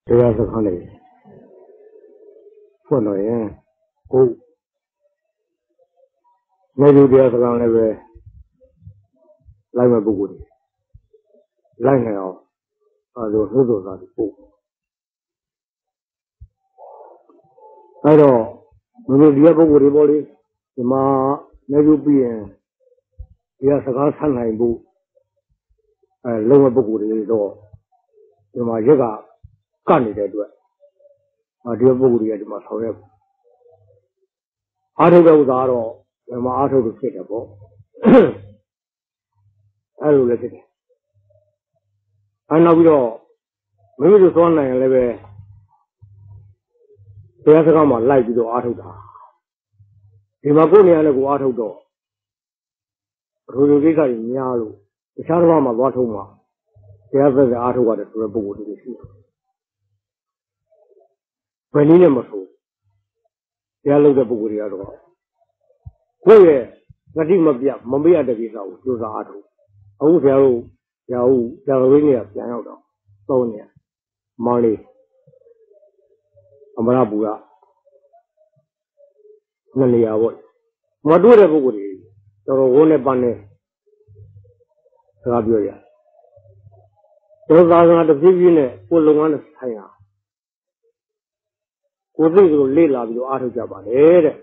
တရားစခန်းလေးဖွင့်တော့ရင်ကိုနေလူတရားစခန်းလည်းပဲလိုက်မဲ့ပုဂ္ဂိုလ်တွေလိုက်နေအောင်အဲလိုနှုတ်တော်သားတွေပို့အဲတော့မလို့ဒီကပုဂ္ဂိုလ်တွေပေါ့လေဒီမှာနေလူပြီးရင်တရားစကားဆက်နိုင်ဖို့လုံးဝပုဂ္ဂိုလ်တွေတော့ဒီမှာရက်ကကနေတဲ့အတွက်ဒီပုဂ္ဂိုလ်တွေကဒီမှာဆောင်ရွက်အားထုတ်တဲ့ဥစ္စာတော့ဒီမှာအားထုတ်လို့ဖြစ်တယ်ပေါ့အဲလိုလည်းဖြစ်တယ်နောက်ပြီးတော့မိမိတို့သွားနိုင်ရင်လည်းပဲတရားစကားမှာလိုက်ပြီးတော့အားထုတ်တာဒီမှာကိုယ်နေရာနဲ့ကိုအားထုတ်တော့ရိုးရိုးကိစ္စတွေများလို့တခြားတစ်ပါးမှာသွားထုတ်မှာတရားသက်သက်အားထုတ်ရတယ်ဆိုတဲ့ပုဂ္ဂိုလ်တွေရှိတယ်ဘယ်နည်းနဲ့မဆိုတရားလုပ်တဲ့ပုဂ္ဂိုလ်တွေကတော့ကိုယ့်ရဲ့ဂတိမပြမမေ့ရတဲ့ကိစ္စကိုကြိုးစားအားထုတ်အခုဆရာတို့ဆရာတော်ကြီးနေပြန်ရောက်တော့သုံးနေမောင်လေးအမရပူရနှစ်နေရာပေါ့မတွေ့တဲ့ပုဂ္ဂိုလ်တွေတော်တော်ဝန်းနဲ့ပန်းနဲ့စကားပြောရတော်သာသနာတစ်ပြေးပြေးနဲ့ကိုယ်လုပ်ငန်းနဲ့ဆိုင်ရကိုယ်သိကိုလေ့လာပြီးတော့အားထုတ်ကြပါလေတဲ့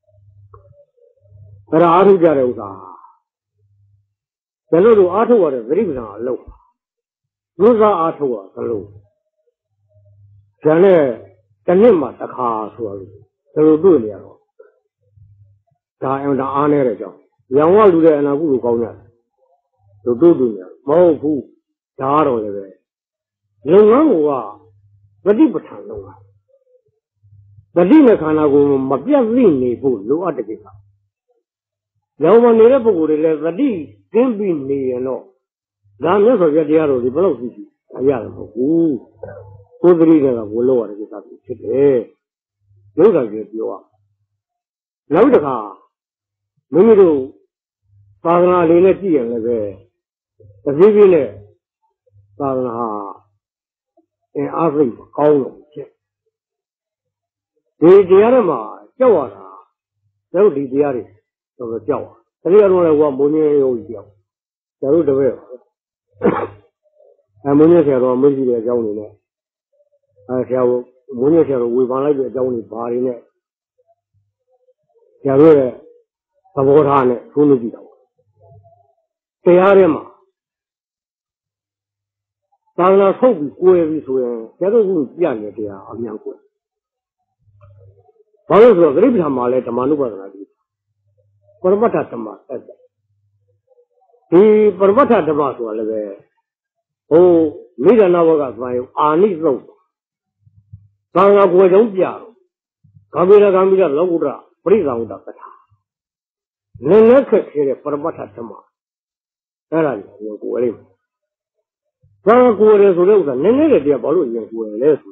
အဲ့ဒါအားထုတ်ကြတဲ့ဥစ္စာဘယ်လိုလိုအားထုတ်ရတဲ့သတိပဋ္ဌာန်အလုပ်လူစားအားထုတ်ရသလိုကျန်တဲ့တစ်နှစ်မှတစ်ခါဆိုတော့ဒီလိုတွေ့နေရတော့ဒါအမှန်အားနေတဲ့အကြောင်းရောင်ဝလူတဲ့အနာကုကိုကောင်းကြတယ်တို့နေရမဟုတ်ဘူးဒါတော့လည်းပဲလုပ်ငန်းကသတိပဋ္ဌာန်လုပ်တာသတိနဲ့ခန္ဓာကိုယ်မပြတ်သိနေဖို့လိုအပ်တဲ့ကိစ္စရောင်မနေတဲ့ပုဂ္ဂိုလ်တွေလည်းသတိကင်းပြီးနေရင်တော့ဒါမြတ်စွာဘုရားတရားတော်ဒီဘယ်လောက်ရှိရှိရတယ်မဟုတ်ဘူးကိုယ်သတိနဲ့ကဘိုးလောက်ရတဲ့ကိစ္စဖြစ်တယ်ဒုက္ခကြီးပြောရနောက်တစ်ခါမိမိတို့သာသနာလေးနဲ့ကြည့်ရင်လည်းပဲတပြေးပြေးနဲ့သာသနာအားစိတ်ကောင်းလို့ဖြစ်ဒီတရားတွေမှာကြောက်ရတာတို့ဒီတရားတွေတော့ကြောက်ရတရားတော်လည်းကမုန်းကြီးရုပ်ကြောက်တို့တပည့်မုန်းကြီးဆရာတော်မရှိတဲ့အကြောင်းတွေနဲ့ဆရာမုန်းကြီးဆရာတော်ဝေဖန်လိုက်တဲ့အကြောင်းတွေဘာတွေနဲ့ဆရာတို့ရဲ့သဘောထားနဲ့သုံးလို့ကြည့်တော့တရားထဲမှာသာသနာထုတ်ပြီးကိုယ်ပြီးဆိုရင်ကျတော့ကိုပြနေတရားအများကိုဘာလို့ဆိုတော့ဂရိပ္ပံမှာလဲဓမ္မနုပါဒနာကြီးပရမတ္ထဓမ္မတက်တယ်ဒီပရမတ္ထဓမ္မဆိုတာလည်းပဲဟိုမိဒနာဘကသံယုအာနိသုတ်သာသနာကိုယ်ကြောင့်ပြတော့ဂဗေရဂံမိရလောကုတ္တပရိသံဝတ္တပဋ္ဌာလည်းလက်ခက်ခဲတဲ့ပရမတ္ထဓမ္မအဲ့ဒါကိုကိုယ်လေးဘာကိုယ်ရဲဆိုတဲ့ဥစ္စာနည်းနည်းတဲ့တရားဘာလို့ရင်ကိုယ်ရဲလဲဆို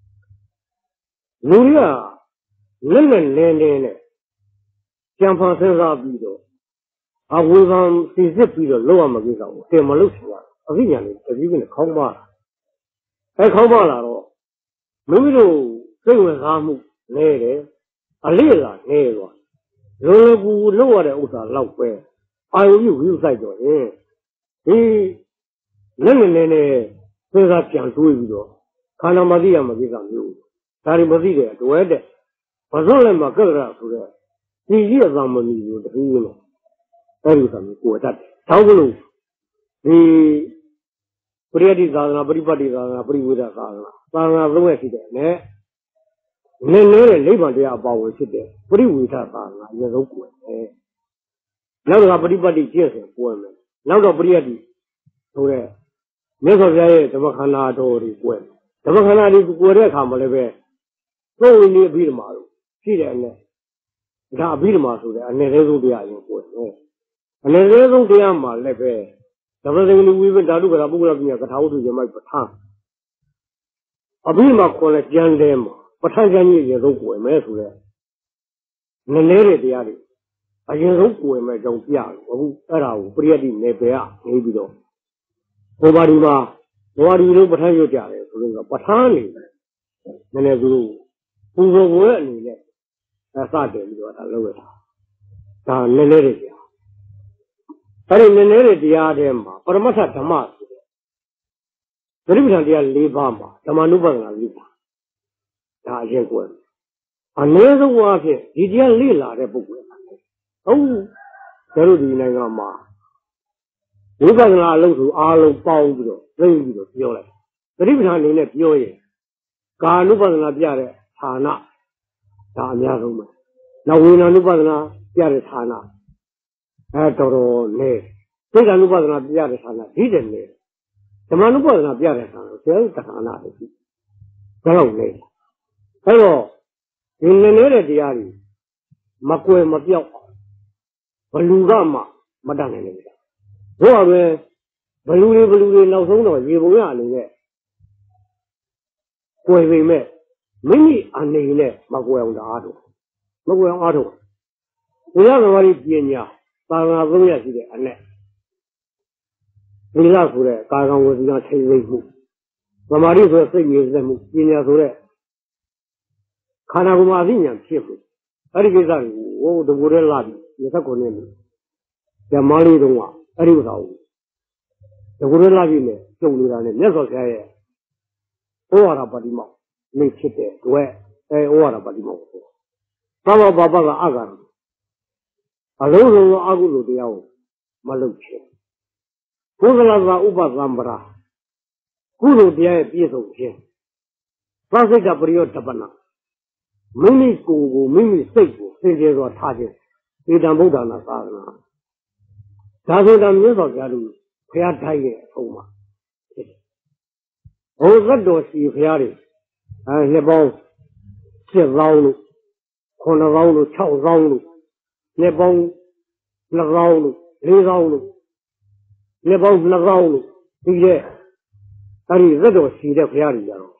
လူတွေကလက်နဲ့နဲ့ကြံဖန်စဉ်းစားပြီးတော့အဝေဖန်စီစစ်ပြီးတော့လောက်ရမှာကိစ္စကိုတင်မလို့ရှိရအသိဉာဏ်လေးတတိယနဲ့ခေါင်းပါခေါင်းပါလာတော့မိမိတို့စိတ်ဝင်စားမှုနေတယ်အလေးလာနေတော့လောလောကူလောက်ရတဲ့ဥစ္စာလောက်ပဲအာယုပြုဝိဥဆိုင်တော့ရင်ဒီလက်နဲ့စဉ်းစားကြံတွေးပြီးတော့ခန္ဓာမသိရမှာကိစ္စမျိုးဒါတွေမသိတဲ့အတွက်တဲ့ဘာလို့လဲမှာကရဆိုတဲ့ဒီကြီးအကောင်မမီလို့တခုလို့အဲ့ဒီဆိုမျိုးကိုယ်တတ်တယ်။ဒါလို့ဒီပရိယတိသာသနာပရိပတ်တိသာသနာပရိဝေဒသာသနာသာသနာသုံးရရှိတယ်နဲ့နည်းတဲ့နိဗ္ဗာန်တရားအပါဝင်ဖြစ်တယ်ပရိဝေဒသာသနာအရင်ဆုံးကိုယ်တယ်။နောက်တော့ပရိပတ်တိကျင့်စဉ်ကိုယ်မယ်။နောက်တော့ပရိယတိဆိုတဲ့မြတ်စွာဘုရားရဲ့ဓမ္မခန္ဓာတော်တွေကိုယ်ဓမ္မခန္ဓာတွေကိုယ်တဲ့အခါမှာလည်းပဲသုံးဝိနည်းအဘိဓမ္မာတို့ရှိတယ်နဲ့ဒါအဘိဓမ္မာဆိုတဲ့အနည်းဆုံးတရားရင်ကိုယ်တယ်အနည်းဆုံးတရားမှာလည်းပဲဓမ္မစင်္ဂလိဝိပဓာတုကရာပုဂ္ဂလပညာကထာဝတ္ထုဇမိုက်ပဋ္ဌာန်းအဘိဓမ္မာခေါ်တဲ့ကျမ်းထဲမှာပဋ္ဌာန်းကျမ်းကြီးအရင်ဆုံးကိုယ်မယ်ဆိုတဲ့နည်းတဲ့တရားတွေအရင်ဆုံးကိုယ်မယ်ကြောင့်ပြတယ်အခုအဲ့ဒါကိုပရိယတ်တိနယ်ပယ်ကနေပြီးတော့ဘောပါဒီမှာဘောပါဒီလို့ပဋ္ဌာန်းရွတ်ကြတယ်ဆိုလို့ပဋ္ဌာန်းနေတယ်နည်းနည်းသူတို့ပူဇော်ပွဲအနေနဲ့စတယ်ပြီးတော့ဒါလုပ်ရတာဒါနည်းနည်းတွေကြာအဲ့ဒီနည်းနည်းတွေတရားထဲမှာပရမတ္ထဓမ္မဆိုတဲ့သတိပဋ္ဌာန်တရား၄ပါးမှာဓမ္မနုပဒနာ၄ပါးဒါအရင်ကွယ်အနည်းဆုံးအားဖြင့်ဒီတရားလေ့လာတဲ့ပုဂ္ဂိုလ်ဟုတ်တို့ဒီနိုင်ငံမှာဝိပဿနာအလုပ်ဆိုအားလုံးပေါင်းပြီးတော့သိပြီးတော့ပြောလိုက်သတိပဋ္ဌာန်အနေနဲ့ပြောရင်ကာနုပဒနာပြတဲ့ဌာနဒါအများဆုံးပဲနောက်ဝေဒနာနုပဒနာပြတဲ့ဌာနတော်တော်နဲ့စိတ်ဓာနုပဒနာပြတဲ့ဌာနဒီတဲ့နဲ့ဓမ္မနုပဒနာပြတဲ့ဌာနဆရာဌာနတွေရှိဒါတော့လေအဲ့တော့ဒီနည်းနည်းတဲ့တရားတွေမကွယ်မပြောက်ဘလူကမှမတတ်နိုင်ဘူးဘို့အပဲဘလူတွေနောက်ဆုံးတော့ရေပုံရအနေနဲ့ကွယ်ပေမဲ့မိမိအနေနဲ့မကွယ်အောင်အားထုတ်မကွယ်အောင်အားထုတ်ဘုရားသမားကြီးပညာသာသနာ့သုံးရရှိတဲ့အနဲ့ဒီလားဆိုတဲ့ကာကံဝစီကထိမ့်သိမ့်မှုသမာဓိဆိုတဲ့စိတ်ငြိမ်သက်မှုပညာဆိုတဲ့ခန္ဓာကိုယ်မှာအသိဉာဏ်ဖြစ်မှုအဲ့ဒီကိစ္စကိုတကူရဲလာပြီး29နှစ်လို့ဓမ္မလေးတုန်းကအဲ့ဒီဥစ္စာကိုတကူရဲလာပြီးနဲ့ကျုံနေတာနဲ့မြတ်စွာဘုရားရဲ့ဩဝါဒပါဠိမောက်နေဖြစ်တဲ့တွေ့ဩဝါဒပါဠိမောက်ကိုဘာကအကံအလုံးစုံသောအကုသိုလ်တရားကိုမလုပ်ချင်ကုသလသာဥပသံပရာကုသိုလ်တရားရဲ့ပြည့်စုံခြင်းသစိတ်တပရိယောတပနာမိမိကိုယ်ကိုမိမိစိတ်ကိုစင်ကြယ်စွာထားခြင်းဧတံဗုဒ္ဓနာသာသနာဒါဆိုတာမြတ်စွာဘုရားတို့ဘုရားတိုင်းရဲ့အဆုံးမှာဖြစ်တယ်။ဘုရားတော်ရှိဘုရားတွေနှစ်ပေါင်း7,000လို့9,000လို့6,000လို့နှစ်ပေါင်း2,000လို့4,000လို့နှစ်ပေါင်း2,000လို့ဒီတဲ့အဲ့ဒီသက်တော်ရှိတဲ့ဘုရားတွေကြတော့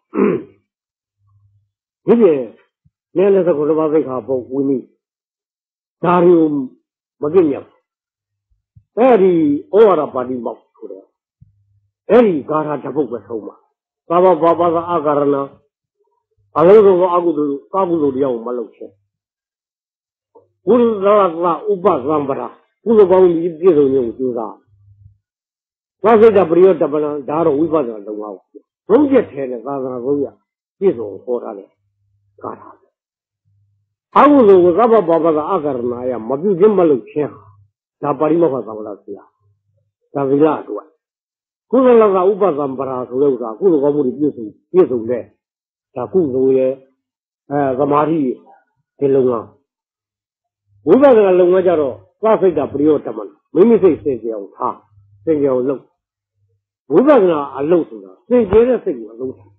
ဒီပြင်လည်းသကုတ္တဝသိက္ခာပုဒ်ဝိနည်းဒါတွေကိုမပြည့်ညတ်အဲ့ဒီဩဝါဒပါဠိမောက်ဆိုတဲ့အဲ့ဒီဂါထာတစ်ပုဒ်ပဲဆုံးမှာဘာသာအာကာရဏအလုံးစုံသောအကုသိုလ်ကာကုသိုလ်တရားကိုမလုပ်ချင်ကုသလသာဥပသံပရာကုသိုလ်ကောင်းကြီးပြည့်စုံခြင်းကိုကြိုးစားသစိတ်တပရိယောတပလံဒါတော့ဝိပဿနာလုံးဝဘုံကျက်ထဲနဲ့သာသနာ့ဘုရားပြည့်စုံဟောထားတယ်ကာထာအကုသိုလ်ကိုဘာသာအာကာရဏယမပြုခြင်းမလုပ်ခြင်းဒါပါဠိမောက္ခသံဃာဆရာဒါဗိလအတွက်ကုသလကဥပသံပရာဆိုတဲ့ဥစ္စာကုသိုလ်ကောင်းမှုတွေပြည့်စုံတဲ့ဒါကုသိုလ်ရဲ့သမာဓိဒီလုံကဝိပဿနာလုံကကြတော့သစိတ်တပရိယောတမန်မိမိစိတ်စင်ကြယ်အောင်ထားစင်ကြယ်အောင်လုပ်ဝိပဿနာအလုပ်ဆိုတာစင်ကြယ်တဲ့စိတ်ကိုအလုံးထား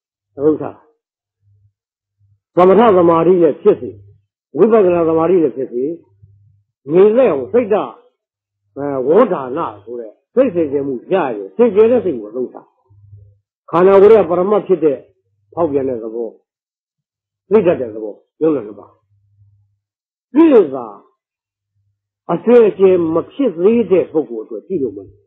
သမထသမာဓိနဲ့ဖြစ်စေဝိပဿနာသမာဓိနဲ့ဖြစ်စေငြိမ်သက်အောင်စိတ်ဓာတ်ဝေါဒါနဆိုတဲ့စိတ်စင်ကြယ်မှုရရင်စင်ကြယ်တဲ့စိတ်ကိုလုံးထားခန္ဓာကိုယ်ရဲ့ပရမတ်ဖြစ်တဲ့ဖောက်ပြန်တဲ့သဘောသိတတ်တဲ့သဘောရုပ်လည်းပါဒီလိုသာအဆွေအကျေမဖြစ်သေးတဲ့ပုဂ္ဂိုလ်အတွက်ကြည့်လို့မရ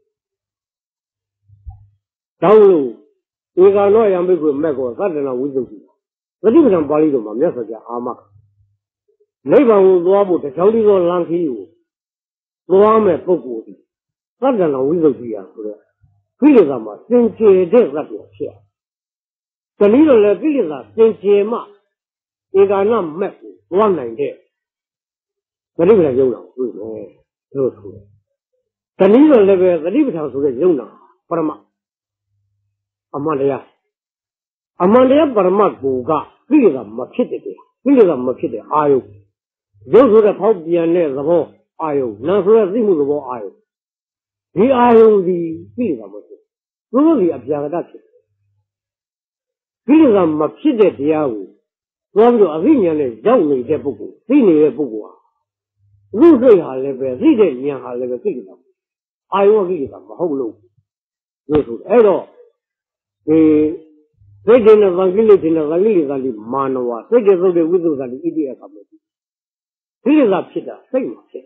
တောင်းလို့ဧကနောယံဘိက္ခုမက်ကောသတ္တနာဝိသုဒ္ဓိသတိပဋ္ဌာန်ပါဠိတော်မှာမြတ်စွာဘုရားအာမနိဗ္ဗာန်ကိုသွားဖို့တကြောင်ဒီသောလမ်းခီးကိုသွားမဲ့ပုဂ္ဂိုလ်ဒီသတ္တနာဝိသုဒ္ဓိရဆိုတော့ကိလေသာမှာစင်ကြယ်တဲ့သတ္တရာဖြစ်တနည်းတော့လည်းကိလေသာစင်ကြယ်မှဧကနာမက်ကိုသွားနိုင်တဲ့သတိပဋ္ဌာန်ယုံတော်တွေ့မယ်လို့ဆိုတယ်တနည်းတော့လည်းပဲသတိပဋ္ဌာန်ဆိုတဲ့ယုံတော်ပရမအမှန်တရားပရမတ်ကိုကကိလေသာမဖြစ်တဲ့ကိလေသာမဖြစ်တဲ့အာယုရုပ်ဆိုတဲ့ဖောက်ပြန်တဲ့သဘောအာယုနာဆိုတဲ့သိမှုသဘောအာယုဒီအာယုဒီကိလေသာမဖြစ်သူတို့ဒီအပြာကတဖြစ်ကိလေသာမဖြစ်တဲ့တရားကိုသွားပြီးတော့အသိဉာဏ်နဲ့ရောက်နေတဲ့ပုဂ္ဂိုလ်သိနေတဲ့ပုဂ္ဂိုလ်ဟာဥစ္စိတ်ဟာလည်းပဲသိတဲ့ဉာဏ်ဟာလည်းပဲကိလေသာအာယုကိလေသာမဟုတ်လို့ဆိုအဲ့တော့စိတ်နဲ့သံကိလေသာနဲ့သံကိလေသာဒီမာနဝစိတ်တဲ့သုတ်တဲ့ဝိသုဒ္ဓဒီဣတိယကမယ်ကိလေသာဖြစ်တာစိတ်မှာဖြစ်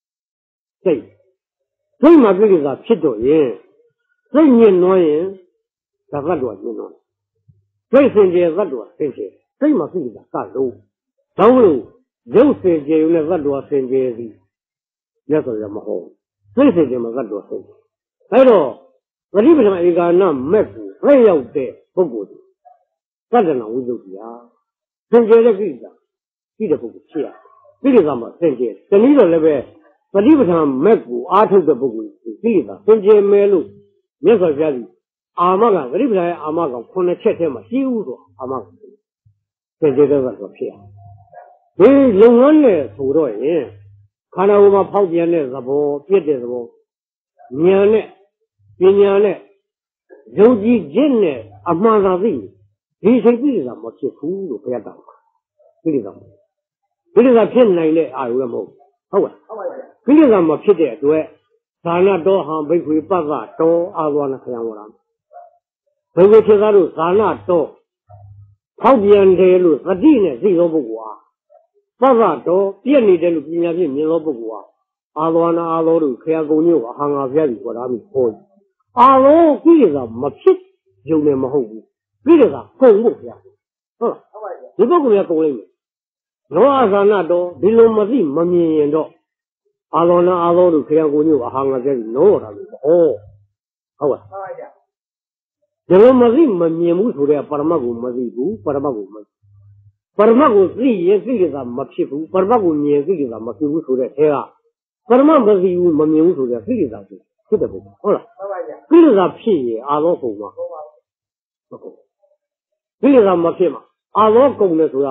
စိတ်မှာကိလေသာဖြစ်တော့ရင်စိတ်ညစ်နွမ်းရင်သတ်တော်ညစ်နွမ်း最圣洁rất多圣洁，最嘛是的干路，走路有圣洁有那rất多圣洁的，也是这么好，最圣洁嘛rất多圣洁，哎喽，我里边上一个那没股，没有的不股的，咱这能为做的啊，圣洁的规则，记得不股去啊，这个什么圣洁，这里头那边。我里边上没股，阿头的不股，对的，圣洁没路，没说这里。阿妈讲，我里边上阿妈讲，可能切切嘛，几乎说阿妈讲，圣洁的是说骗。你龙安的多少人？看到我们跑边的是不？别的是不？年的，别年的，有几斤的阿妈上子，你谁对什么去付都不要当，对什么？对啥骗来的啊？有什么？好啊。这个咱们ဖြစ်တဲ့အတွက်ဒါနတော်ဟံဘိက္ခွေပတ္တတော်အာသောနာခယံဝရံဘိက္ခွေဖြစ်သားတို့ဒါနတော်ဖောက်ပြန်တယ်လို့သတိနဲ့သိသောပုဂ္ဂိုလ်ဟာပတ္တတော်ပြည့်နေတယ်လို့ပညာဖြင့်မြင်သောပုဂ္ဂိုလ်ဟာအာသောနာအာသောတို့ခယံကုံမျိုးအဟံငါဖျက်ပြီးခေါ်တာမျိုးဟောအာသောကိလေသာမဖြစ်ယုံနဲ့မဟုတ်ဘူးကိလေသာကုန်ဖို့ဖျက်ဟုတ်လားဒီပုဂ္ဂိုလ်ကကုန်လိမ့်မယ်လောအာသာနတော်ဒီလိုမသိမမြင်ရင်တော့အာလောနာအာလောတို့ခရံကိုညို့အဟာငါကျဲနောတာလို့ဟောဟုတ်ပါဟုတ်ပါဗျာဒီလိုမသိမမြင်ဘူးဆိုတဲ့ပရမတ်ကိုမသိဘူးပရမတ်ကိုမသိပရမတ်ကိုသိရင်သိကြတာမဖြစ်ဘူးပရမတ်ကိုမြင်သိကြတာမဖြစ်ဘူးဆိုတဲ့အဲကပရမတ်မသိဘူးမမြင်ဘူးဆိုတဲ့သိကြတာဖြစ်တယ်ပေါ့ဟုတ်လားဟုတ်ပါဗျာသိကြတာဖြစ်ရင်အာလောကုန်မှာဟုတ်ပါဘူးသိကြတာမဖြစ်မှာအာလောကုန်တယ်ဆိုတာ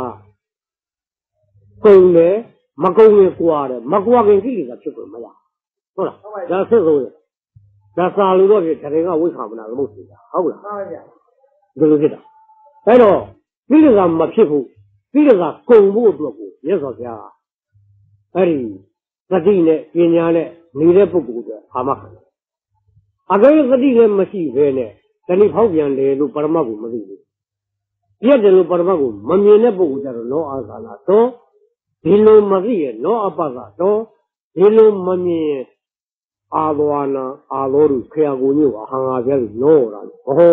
ကုန်တယ်မကုံရင်ကွာတယ်မကွာခင်ကိလေသာဖြစ်ကုန်မလားဟုတ်လားဒါဆက်ဆုံးတယ်ဒါစာလို့တော့ဖြစ်တယ်ကဝိခါမနာလို့မဟုတ်ဘူးဟုတ်လားဟုတ်ပါဗျာဒီလိုဖြစ်တာအဲ့တော့ကိလေသာမဖြစ်ဘူးကိလေသာကုန်ဖို့အတွက်ကိုမြတ်စွာဘုရားအဲ့ဒီသတိနဲ့ပညာနဲ့နေတဲ့ပုဂ္ဂိုလ်တွေအာမခံတယ်အကယ်၍သတိလည်းမရှိဘဲနဲ့တဏှိဖောက်ပြန်တယ်လို့ပရမတ်ကိုမသိဘူးပြည့်တယ်လို့ပရမတ်ကိုမမြင်တဲ့ပုဂ္ဂိုလ်ကြတော့လောအာသာနာတော့ဒီလိုမသိရနောအပ္ပကတော့ဒီလိုမမြင်အာသောနာအာသောတို့ခရကိုညို့အဟံငါပြဲလို့နောတာဟော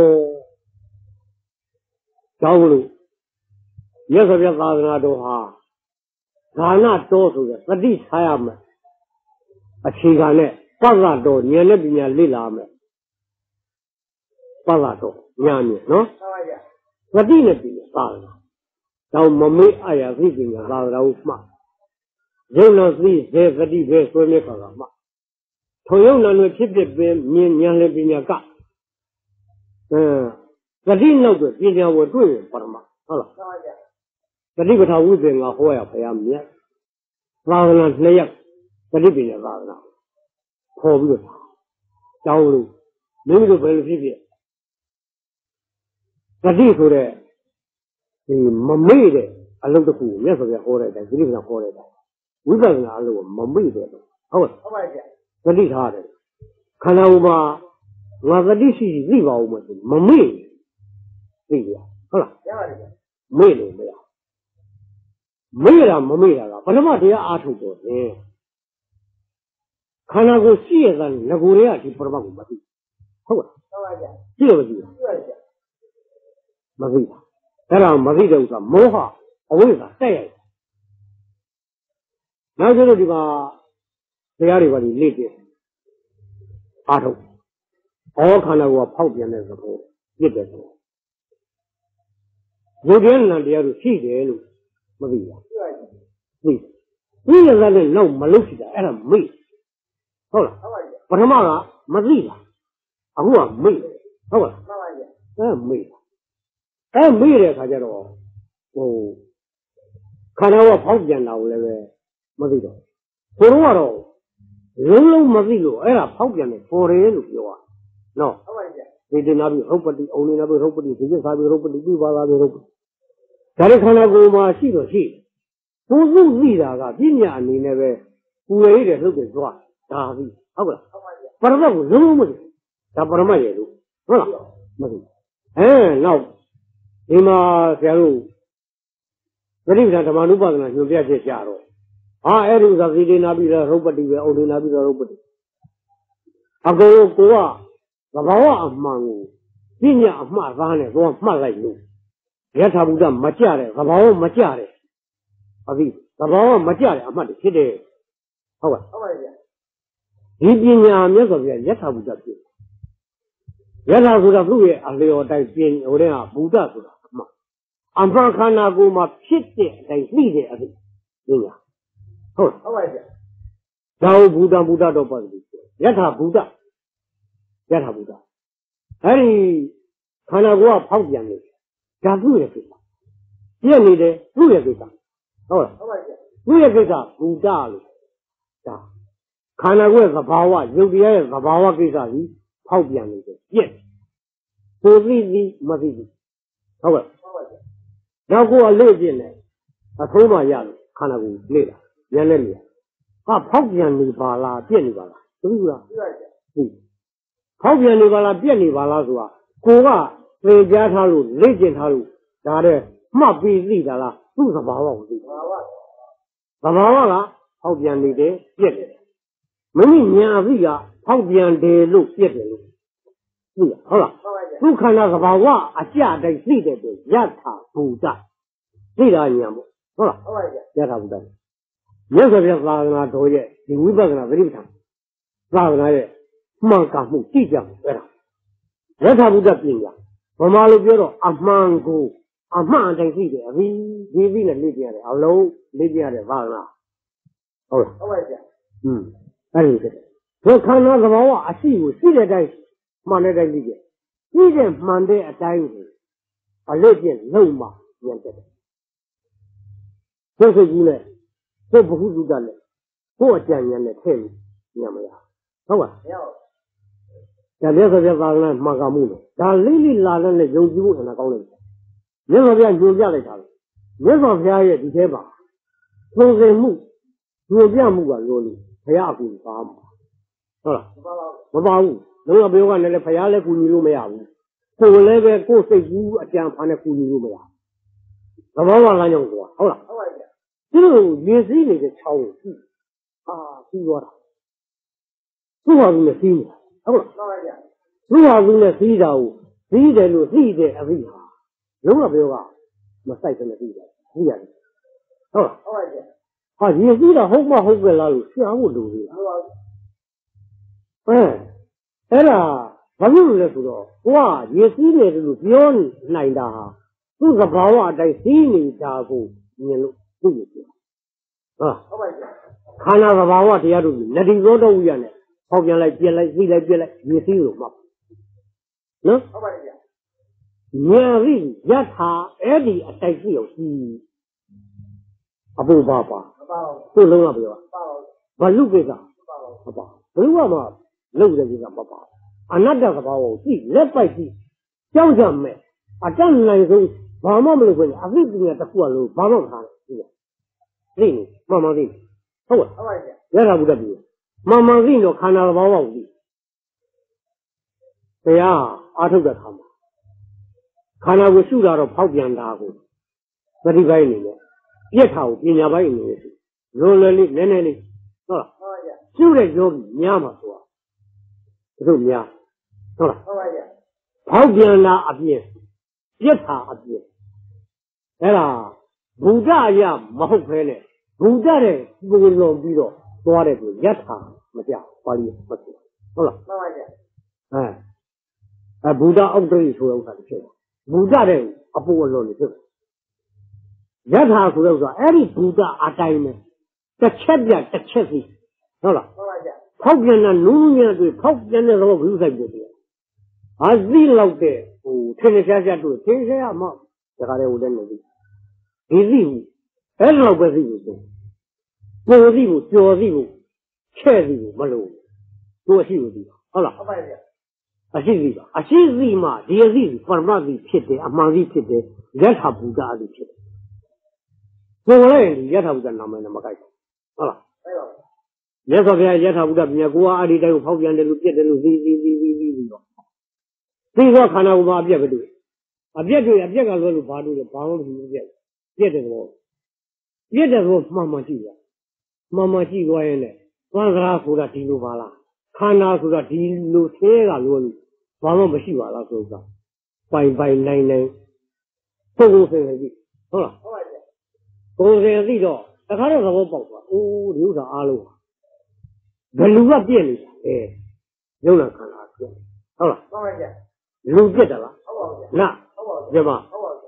ကြောင့်လို့မြတ်စွာဘုရားသာသနာတော်ဟာဒါနတော်ဆိုတဲ့သတိထားရမယ်အခြေခံနဲ့ပတ္တတော်ဉာဏ်နဲ့ပညာလေ့လာမယ်ပတ္တတော်ဉာဏ်နဲ့နော်သတိနဲ့ပညာသာသနာတော့မမေ့အရာသိပညာသာသနာကိုမှရုပ်လို့သိစေသတိပဲဆွေးမြဲခါကမှထုံရုံနာလို့ဖြစ်ဖြစ်ပင်မြင်ဉာဏ်လည်းပညာကသတိနောက်တော့ပညာဝတ်တွေ့ရင်ပရမဟုတ်လားသတိပဋ္ဌာဝိသေငါဟောရဖရာမြတ်သာသနာနှစ်ရက်သတိပညာသာသနာခေါ်ပြီးတော့တောင်းလို့မိမိတို့ဘယ်လိုဖြစ်ဖြစ်သတိဆိုတဲ့ဒီမမေ့တဲ့အလုပ်တစ်ခုမြတ်စွာဘုရားဟောတဲ့အတိုင်းသတိပဋ္ဌာန်ဟောတဲ့အတိုင်းဝိပဿနာအလုပ်ကိုမမေ့တဲ့ဟုတ်ပါဗျာသတိထားတယ်ခန္ဓာကိုယ်မှာငါသတိရှိသိပါဦးမဆိုမမေ့သိရဟုတ်လားရပါတယ်ဗျာမေ့လို့မရမေ့တာမမေ့တာကပထမတရားအားထုတ်တော့တယ်ခန္ဓာကိုယ်ရှိရတဲ့ငကိုယ်တွေကဒီပရမတ်ကိုမသိဟုတ်လားဟုတ်ပါဗျာရှိလို့မသိဘူးဟုတ်ပါဗျာမသိတာအဲ့ဒါမသိတဲ့ဥစ္စာမောဟအဝိဇ္ဇာတက်ရိုက်နောက်ကျတော့ဒီမှာတရားတွေပါလေလေ့တယ်အားထုတ်ဩခန္ဓာကိုယ်ဖောက်ပြန်တဲ့သဘောပြစ်တယ်ဆိုရုပ်ရင်းနံတရားတို့ရှိတယ်လို့မသိဘူးသိသိရတဲ့နောက်မလုပ်ဖြစ်တာအဲ့ဒါမေ့ဟုတ်လားပထမကမသိတာအခုကမေ့ဟုတ်လားအဲ့မေ့အဲ့မေ့တဲ့အခါကျတော့ခန္ဓာကဖောက်ပြန်တာကိုလည်းပဲမသိတော့ဘုရုံးကတော့လုံးလုံးမသိလို့အဲ့ဒါဖောက်ပြန်နေပေါ်တယ်လို့ပြောတာနော်ဟုတ်ပါဗျာဒီတင်နာပြီးဟုတ်ပတိအုံနေနာပြီးဟုတ်ပတိဒီကျစားပြီးဟုတ်ပတိပြပါလာပြီးဟုတ်ပတိဒါရခန္ဓာကိုယ်မှာရှိတော့ရှိသူစုသိတာကပြညာအနေနဲ့ပဲပူရည်တယ်ထုတ်တယ်သွားဒါပြီဟုတ်ကလားပရမတ်ကိုလုံးလုံးမသိဒါပရမတ်ရဲ့လို့ဟုတ်လားမသိနောက်ဒီမှာဆရာတို့သတိပဋ္ဌာန်ဓမ္မနုပါဒနာညွှန်ပြချက်ကြတော့အဲ့ဒီဥစ္စာစီတေနာပြီးတော့ဟုတ်ပတိပဲအုံနေနာပြီးတော့ဟုတ်ပတိအကုန်ကိုကသဘာဝအမှန်ကိုပညာအမှားသားနဲ့တော့မှတ်လိုက်လို့ယထာဘုဒ္ဓမကြတဲ့သဘာဝမကြတဲ့အသိသဘာဝမကြတဲ့အမှတ်တွေဖြစ်တယ်ဟုတ်ပါဗျာဒီပညာမြတ်စွာဘုရားယထာဘုဒ္ဓဖြစ်ယထာဆိုတာသူ့ရဲ့အလျော်တိုင်းပြင်ဟိုတဲ့ကဘုဒ္ဓဆိုတာအမှန်အမှန်ခန္ဓာကိုယ်မှာဖြစ်တဲ့အတိုင်းသိတဲ့အသိပညာဟုတ်ပါဗျာဒါဘုဒ္ဓတော့ပါပြီယထာဘုဒ္ဓအဲ့ဒီခန္ဓာကိုယ်ကဖောက်ပြန်နေဒါသူ့ရဲ့ကိစ္စပြည့်နေတယ်သူ့ရဲ့ကိစ္စဟုတ်ပါဗျာသူ့ရဲ့ကိစ္စဘုဒ္ဓလို့ဒါခန္ဓာကိုယ်ရဲ့သဘာဝယုတ်တရားရဲ့သဘာဝကိစ္စကြီးဖောက်ပြန်နေတယ်ပြည့်ကိုသိမသိဘူးဟုတ်ပါနောက်ကိုယ်ကလေ့ကျင့်တယ်အထိုးမှရလို့ခန္ဓာကိုယ်လေ့လာဉာဏ်နဲ့လေ့ဟာဖောက်ပြန်နေပါလားပြည့်နေပါလားသိဘူးလားဟုတ်ဖောက်ပြန်နေပါလားပြည့်နေပါလားဆိုတာကိုကသင်ကြားထားလို့လေ့ကျင့်ထားလို့ဒါတဲ့မှတ်ပြီးသိတာလားသူ့သဘာဝကိုသိသဘာဝကဖောက်ပြန်နေတယ်ပြည့်တယ်မိမိဉာဏ်အသိကဖောက်ပြန်တယ်လို့ပြည့်တယ်လို့သိရဟုတ်လားသူခန္ဓာသဘာဝအကြတိုင်းသိတဲ့အတွက်ယထာဘုဒ္ဓသိတာဉာဏ်ပေါ့ဟုတ်လားယထာဘုဒ္ဓမြတ်စွာဘုရားသာသနာတော်ရဲ့ဒီဝိပဿနာပရိပဋ္ဌာန်သာသနာရဲ့မှန်ကန်မှုကြည့်ကြမယ်အဲ့ဒါယထာဘုဒ္ဓပညာဗမာလိုပြောတော့အမှန်ကိုအမှန်တိုင်းသိတယ်အပြီးဒီနဲ့လေ့ကျင့်ရတယ်အလုံးလေ့ကျင့်ရတဲ့သာသနာဟုတ်လားအဲ့ဒီဆိုခန္ဓာသဘာဝအရှိကိုရှိတဲ့အတိုင်းမှန်တဲ့အတိုင်းသိကြသိတဲ့မှန်တဲ့အတိုင်းကိုအလို့ကျင့်လုံးမှဉာဏ်တက်တယ်စိတ်ကြီးနဲ့စိတ်ဘဟုတုတနဲ့ကိုယ်အကြံဉာဏ်နဲ့ထည့်လို့ဉာဏ်မရဟုတ်ပါမရပါဒါမြတ်စွာဘုရားသာသနာမှန်ကန်မှုလို့ဒါလိလာနဲ့ယုံကြည်ဖို့အနာကောင်းတယ်မြတ်စွာဘုရားညွှန်ပြလိုက်တာလေမြတ်စွာဘုရားရဲ့ဒီထဲမှာသုံးစင်မှုညွှန်ပြမှုကလို့ဘုရားအကူပါမှာဟုတ်လားမပါဘူးလုံးဝဘယ်ကလည်းဘုရားလည်းကူညီလို့မရဘူးကိုယ်လည်းပဲကိုယ်စိတ်ကူးအကြံဖန်နဲ့ကူညီလို့မရသဘောဝလမ်းကြောင်းဆိုတာဟုတ်လားဟုတ်ပါဗျာဒီလိုရေစည်းနေတဲ့ချောင်းကိုကြည့်စီးသွားတာသူ့ဟာသူနဲ့စီးနေတာဟုတ်လားဟုတ်ပါဗျာသူ့ဟာသူနဲ့စီးတာကိုစီးတယ်လို့သိတဲ့အသိဟာလုံးဝဘယ်ကမဆိုင်တဲ့သိတယ်သိရတယ်ဟုတ်လားဟုတ်ပါဗျာဟာရေစည်းတာဟုတ်မဟုတ်ကလားလို့ရှားဖို့လိုသေးလားဟုတ်ပါဘူးအဲ့ဒါဘာဖြစ်လို့လဲဆိုတော့ကိုကရေစည်းတယ်လို့ပြောနိုင်တာဟာသူ့သဘာဝအတိုင်းစီးနေတာကိုမြင်လို့သိရပြီဟုတ်ပါဗျာခန္ဓာသဘာဝတရားတို့နတိသောတော်ဝိရနဲ့ပေါက်ပြန်လိုက်ပြက်လိုက်သိလိုက်ပြက်လိုက်ရေစည်းလို့မှတ်နော်ဟုတ်ပါဗျာဉာဏ်ရိယထာအဲ့ဒီအတိုက်သိအောင်စီးအပူပါသူ့လုံးဝပြောဘာလူကိစ္စမပါဘယ်လိုမှလုပ်တဲ့ကိစ္စမပါအနတ္တသဘာဝကိုသိလက်ပိုက်သိကြောက်ကြမဲ့အတတ်နိုင်ဆုံးဘာမှမလုပ်ခွင့်အသိပညာတစ်ခုအလုံးဘာမှမထားဘူးသိနေမှန်သိဟုတ်ပါဟုတ်ပါဗျာရတာဘုဒ္ဓပြောမှန်သိတော့ခန္ဓာသဘာဝကိုသိတရားအာထုတ်တဲ့ခါမှာခန္ဓာကိုရှုတာတော့ဖောက်ပြန်တာကိုသတိပိုင်းအနေနဲ့ပြက်တာကိုပညာပိုင်းအနေနဲ့လွယ်လွယ်လေးနည်းနည်းလေးဟုတ်လားဟုတ်ပါဗျာရှုတဲ့ယောဂီများမှာဆိုတာတို့များဟုတ်လားဟုတ်ပါဗျာဖောက်ပြန်တာအပြင်ပြက်တာအပြင်အဲ့ဒါဘုဒ္ဓရမဟုတ်ခဲနဲ့ဘုဒ္ဓတဲ့ပုံလွန်ပြီးတော့သွားတဲ့ကိုယထာမကြပါဠိမဖြစ်ဟုတ်လားဟုတ်ပါဗျာဘုဒ္ဓအောက်တည်းဆိုတဲ့ဥစ္စာဖြစ်တယ်ဘုဒ္ဓတဲ့အပူအလွန်ဖြစ်တယ်ယထာဆိုတဲ့ဥစ္စာအဲ့ဒီဘုဒ္ဓအတိုင်းပဲတစ်ချက်ပြတစ်ချက်စီဟုတ်လားဟုတ်ပါဗျာဖောက်ပြန်တဲ့နူးညံ့တွေဖောက်ပြန်တဲ့တော့ဘုဆိုင်ပြတယ်ဟာသိလောက်တဲ့ထင်းရှားရှားတို့ထင်းရှားရမှာဒါကြတဲ့ဟိုတဲ့နေပြီဒီသိဘူးအဲ့လောက်ပဲသိဘူးဆိုကိုယ်သိဘူးကြော်သိဘူးချဲ့သိဘူးမလို့ကိုယ်အရှိကိုသိဟုတ်လားဟုတ်ပါဗျာအရှိသိပါအရှိသိမှဒီအသိပရမတ်သိဖြစ်တယ်အမှန်သိဖြစ်တယ်ယထာဘုဒ္ဓအသိဖြစ်တယ်ကိုယ်လည်းယထာဘုဒ္ဓနာမည်နဲ့မကိုက်ဘူးဟုတ်လားဟုတ်ပါဘူးမြတ်စွာဘုရားယထာဘုဒ္ဓပညာကိုယ်ကအဒီတိုင်းကိုဖောက်ပြန်တယ်လို့ပြက်တယ်လို့သိတော့သိသောခန္ဓာကိုယ်မှာအပြက်ပဲတွေ့အပြက်ကလွဲလို့ဘာတွေ့လဲဘာမှမသိဘူးပြက်တယ်တော့ပြက်တယ်ဆိုမှန်ကြည့်ရမှန်ကြည့်သွားရင်လည်းသံဃာဆိုတာဒီလိုပါလားခန္ဓာဆိုတာဒီလိုသေးတာလို့ဘာမှမရှိပါလားဆိုတော့ပိုင်နိုင်公生的地，好了，公生的地着，他看到什么报告？哦，留着阿鲁，那路啊变了，哎，有人看他变，好了，路变的了，那对吧？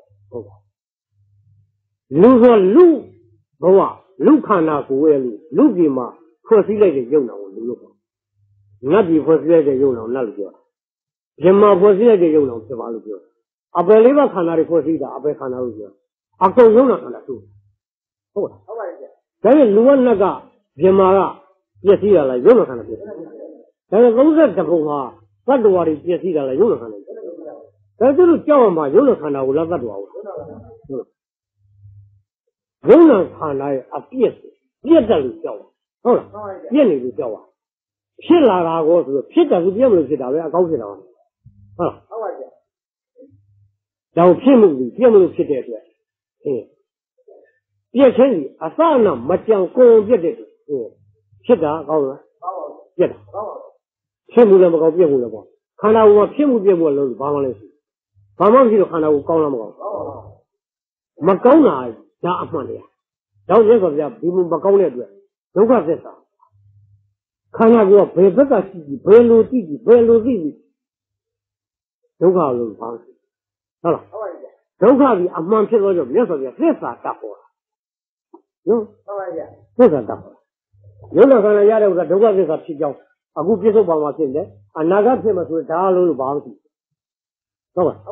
路说路，不啊，路看那古外路，路比嘛，破碎来的有那我路说，那比破碎来的有那路叫，人嘛破碎来的有那是吧路叫。阿伯里边看那的破碎的，阿伯看那路叫，阿公有那看那路，好了。但是如果那个人嘛啊，别死了，有那看那别死，但是老是这个话，咱多的别死了，有那看那。但是这个叫嘛，有那看那我那咱多，有那看那啊别死，别的路叫啊，好了，别的路叫啊，别那个我是别的路别不去打了，搞去了，好了。然后屏幕里别没有别的对，别成里啊啥呢？没讲光别的对，别的搞了，别的，屏幕里没搞别过了不？看到我屏幕别过了，帮忙来是，帮忙去了看到我搞了没搞？没搞那那阿妈的呀，然后这个是屏幕没搞那对，都快在啥？看那个白不个地，白路地地，白路地地，都搞了方式。好了，都看的阿妈撇到就没说的，这啥大活了？这啥大活了？有那个人家的我说，都看这啥皮胶，啊，我别说帮忙撇的，啊，那个撇嘛说大路有帮助，好吧？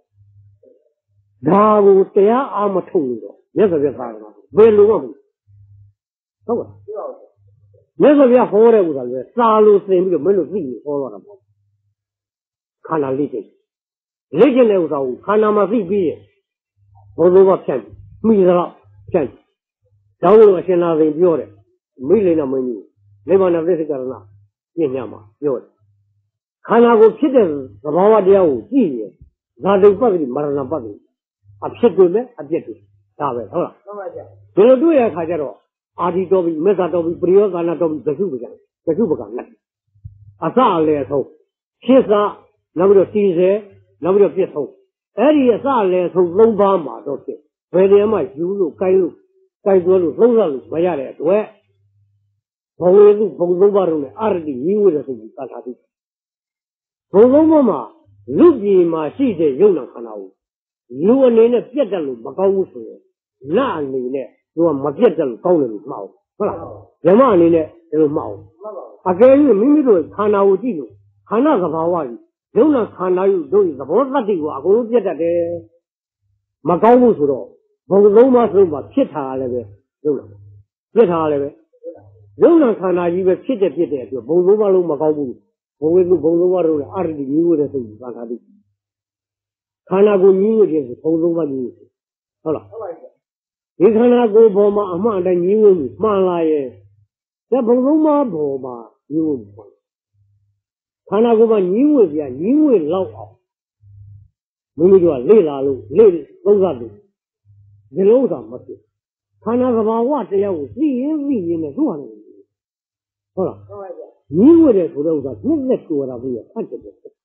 那我这样阿妈冲的，没说别啥的，为路我不，好吧？没说别好的我说是，啥路是没有没路自己好了的，看那理解。人家来我说，看他妈谁比，我说我骗你，没得了，骗你。然后我先拿人标的，没人那么牛，那帮那为是干那，印象嘛，标的。看那个骗的是把我这样有记忆，那都不给你，马上不给你，啊骗对没？啊骗对，大呗，好了。这个对呀，看见了，阿弟招比没啥招比，不要干那招比，这就不干，这就不干了。啊啥来头？其实啊，那不叫第三。那不叫别偷，而且啥来从龙巴马到去，外面嘛修路、改路、改多路、走上路，没下来对，跑一路跑龙巴中的二里一路的东西干啥的？跑龙巴嘛，路边嘛现在有人看到我，如果你那别的路没搞无事，那你呢？如果没别的路搞的路嘛，好了，要么你呢就骂我，啊，这人明明都看到我记住，看那个把话的。有人看到有东西，怎么那地方我别的的，没搞不出来，从龙马手嘛撇他了呗，有人撇他了呗，有人看到以为撇的撇的，就从龙马路没搞不，我为从龙马路的二里牛的东西干他的，看那个牛就是从龙马牛，好了，你看那个宝马马的牛马来耶，这从龙马宝马牛马。看那个嘛，因为老好，我们叫累拉路，累走啥路，你路上没事。看那个嘛，我这样我自己的做那个，好了，因为这说的我说，你在说那不也看这个？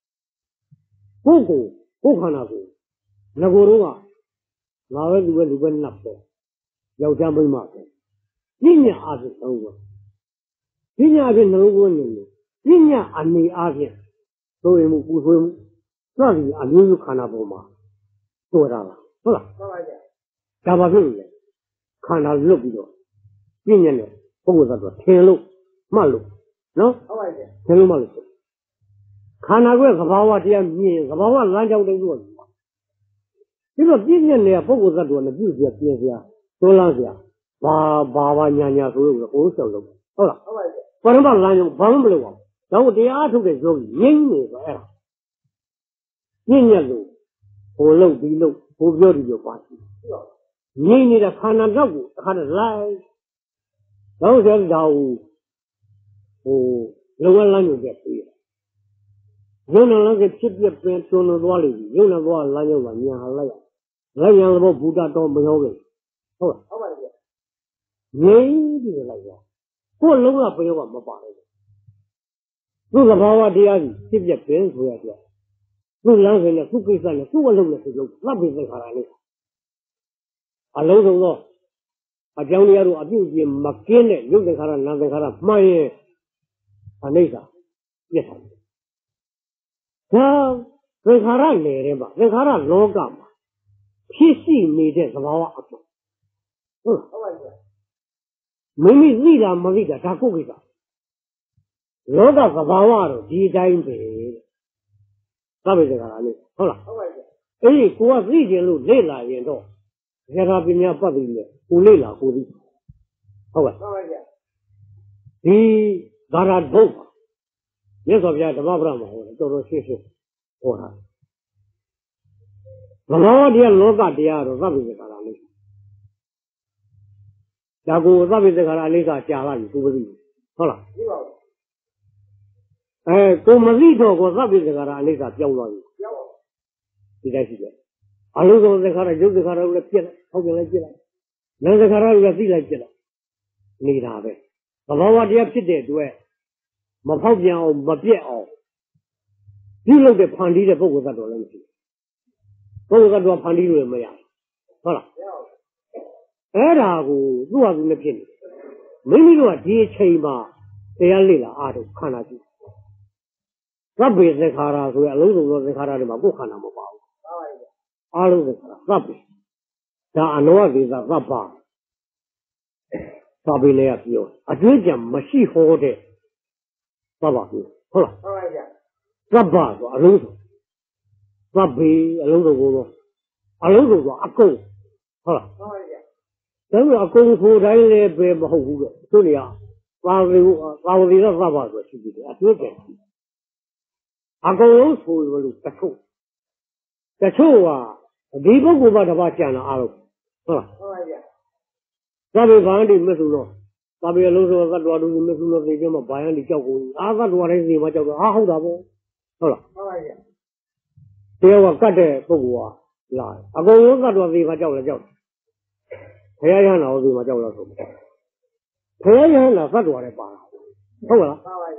不看那个路啊，那个路边那个，要讲没嘛的，今年还是生活，今年还是能过年的。人家按你阿片，作为木不说木，那里按你就看那不嘛，多大了，是吧？加把劲的，看那路比较，今年的不过他说天路、马路，喏，天路马路，看那个是把我这样米，是把我烂掉的路子嘛。这个今年的不过他说那就是别些多浪些，把年所有的好小路，好了，不能把烂掉，帮不了我。然后第二头的时候，人那个哎，人家路，不路比路，不标的就关系。人家的看那照顾，看着来，然后这然后，如果咱就别对了，有那个皮皮边装那多里，有那多咱就往年还来呀，来年了不打到没有个，好了，人就是来呀，过路了不要我们把那个。如果把我这样的这边变出来的，路两分的，路给三的，路路的是路，那边是啥来的？ အလုံးစုံသောအကြောင်းတရားတို့အပြုအပြင်းမကင်းတဲ့ရုပ်သင်္ခါရနာမ်သင်္ခါရမှန်ရင်အနိစ္စပြည့်စုံတယ်ဒါသင်္ခါရနယ်ထဲမှာသင်္ခါရလောကမှာဖြစ်ရှိနေတဲ့သဘာဝအမှန်ဟုတ်ပါဘူးမိမိသိတာမသိတာဒါကိုယ်ကိစ္စလောကသဘာဝတော့ဒီတိုင်းပဲသဗ္ဗေသင်္ခါရလေးဟုတ်လားဟုတ်ပါဘူးအဲ့ဒီကိုကသိခြင်းလို့လေ့လာရင်တော့ဇဂပညာပတ်ပြီးလေကိုလေ့လာကိုသိဟုတ်ပါဟုတ်ပါဗျဒီဂါရဒုတ်မြတ်စွာဘုရားဓမ္မပဒမှာဟောတယ်တော်တော်ရှင်းရှင်းဟောတာသဘောတရားလောကတရားတော့သဗ္ဗေသင်္ခါရလေးဒါကိုသဗ္ဗေသင်္ခါရလေးကကြာလာပြီကိုမသိဘူးဟုတ်လားသိပါဘူးကိုမသိတော့ကိုသဗ္ဗေသင်္ခါရလေးကပြောင်းသွားပြီပြောင်းပါဒီတိုင်းရှိတယ်အလုံးစုံသင်္ခါရရုပ်သင်္ခါရကိုလည်းပြက်လိုက်ဟောက်ပြန်လိုက်ပြက်လိုက်နာမ်သင်္ခါရကိုလည်းသိလိုက်ပြက်လိုက်နေတာပဲသဘောဝတရားဖြစ်တဲ့အတွက်မဖောက်ပြန်အောင်မပြက်အောင်ပြုလုပ်တဲ့ဖန်တီးတဲ့ပုဂ္ဂိုလ်သတ္တဝါလည်းမရှိဘူးပုဂ္ဂိုလ်သတ္တဝါဖန်တီးလို့မရဘူးဟုတ်လားအဲ့ဒါကိုသူ့ဟာသူနဲ့ဖြစ်နေမိမိတို့ကဒီအချိန်မှာတရားလေ့လာအားထုတ်ခန္ဓာရှိသဗ္ဗေသင်္ခါရဆိုရင်အလုံးစုံသောသင်္ခါရတွေမှာကိုယ်ခန္ဓာမပါဘူးအားလုံးသင်္ခါရသဗ္ဗေဒါအနောဝေသသဗ္ဗသဗ္ဗေလည်းပြောအကျွေးကြံမရှိဟောတဲ့သဗ္ဗပြောဟုတ်လားဟုတ်ပါဗျာသဗ္ဗဆိုအလုံးစုံသဗ္ဗေအလုံးစုံကိုတော့အလုံးစုံဆိုအကုန်ဟုတ်လားဟုတ်ပါဗျာဒါပေမဲ့အကုန်ဆိုတိုင်းလည်းပဲမဟုတ်ဘူးတော့သူတွေကသာဝေသသဗ္ဗဆိုရှိတယ်အကျွေးကြံအကုန်လုံးဆိုလို့တချို့ကဒီပုဂ္ဂိုလ်မှတစ်ပါးကြံတာအားလုံးဟုတ်လားဟုတ်ပါဗျာသဗ္ဗေဘာန္တိမဆုလို့သဗ္ဗေအလုံးစုံသတ္တဝါတို့မဆုလို့သိကြမှာဘာယန္တိကြောက်ကိုအာသတ္တဝါတိုင်းသိမှကြောက်တော့ဟုတ်တာပေါ့ဟုတ်လားဟုတ်ပါဗျာတရားကကတ်တဲ့ပုဂ္ဂိုလ်ကလာအကုန်လုံးသတ္တဝါသိမှကြောက်လဲကြောက်ဘုရားရဟန္တာသိမှကြောက်လို့ဆိုဘုရားရဟန္တာသတ္တဝါတွေပါတာဟုတ်လားဟုတ်ပါဗျာ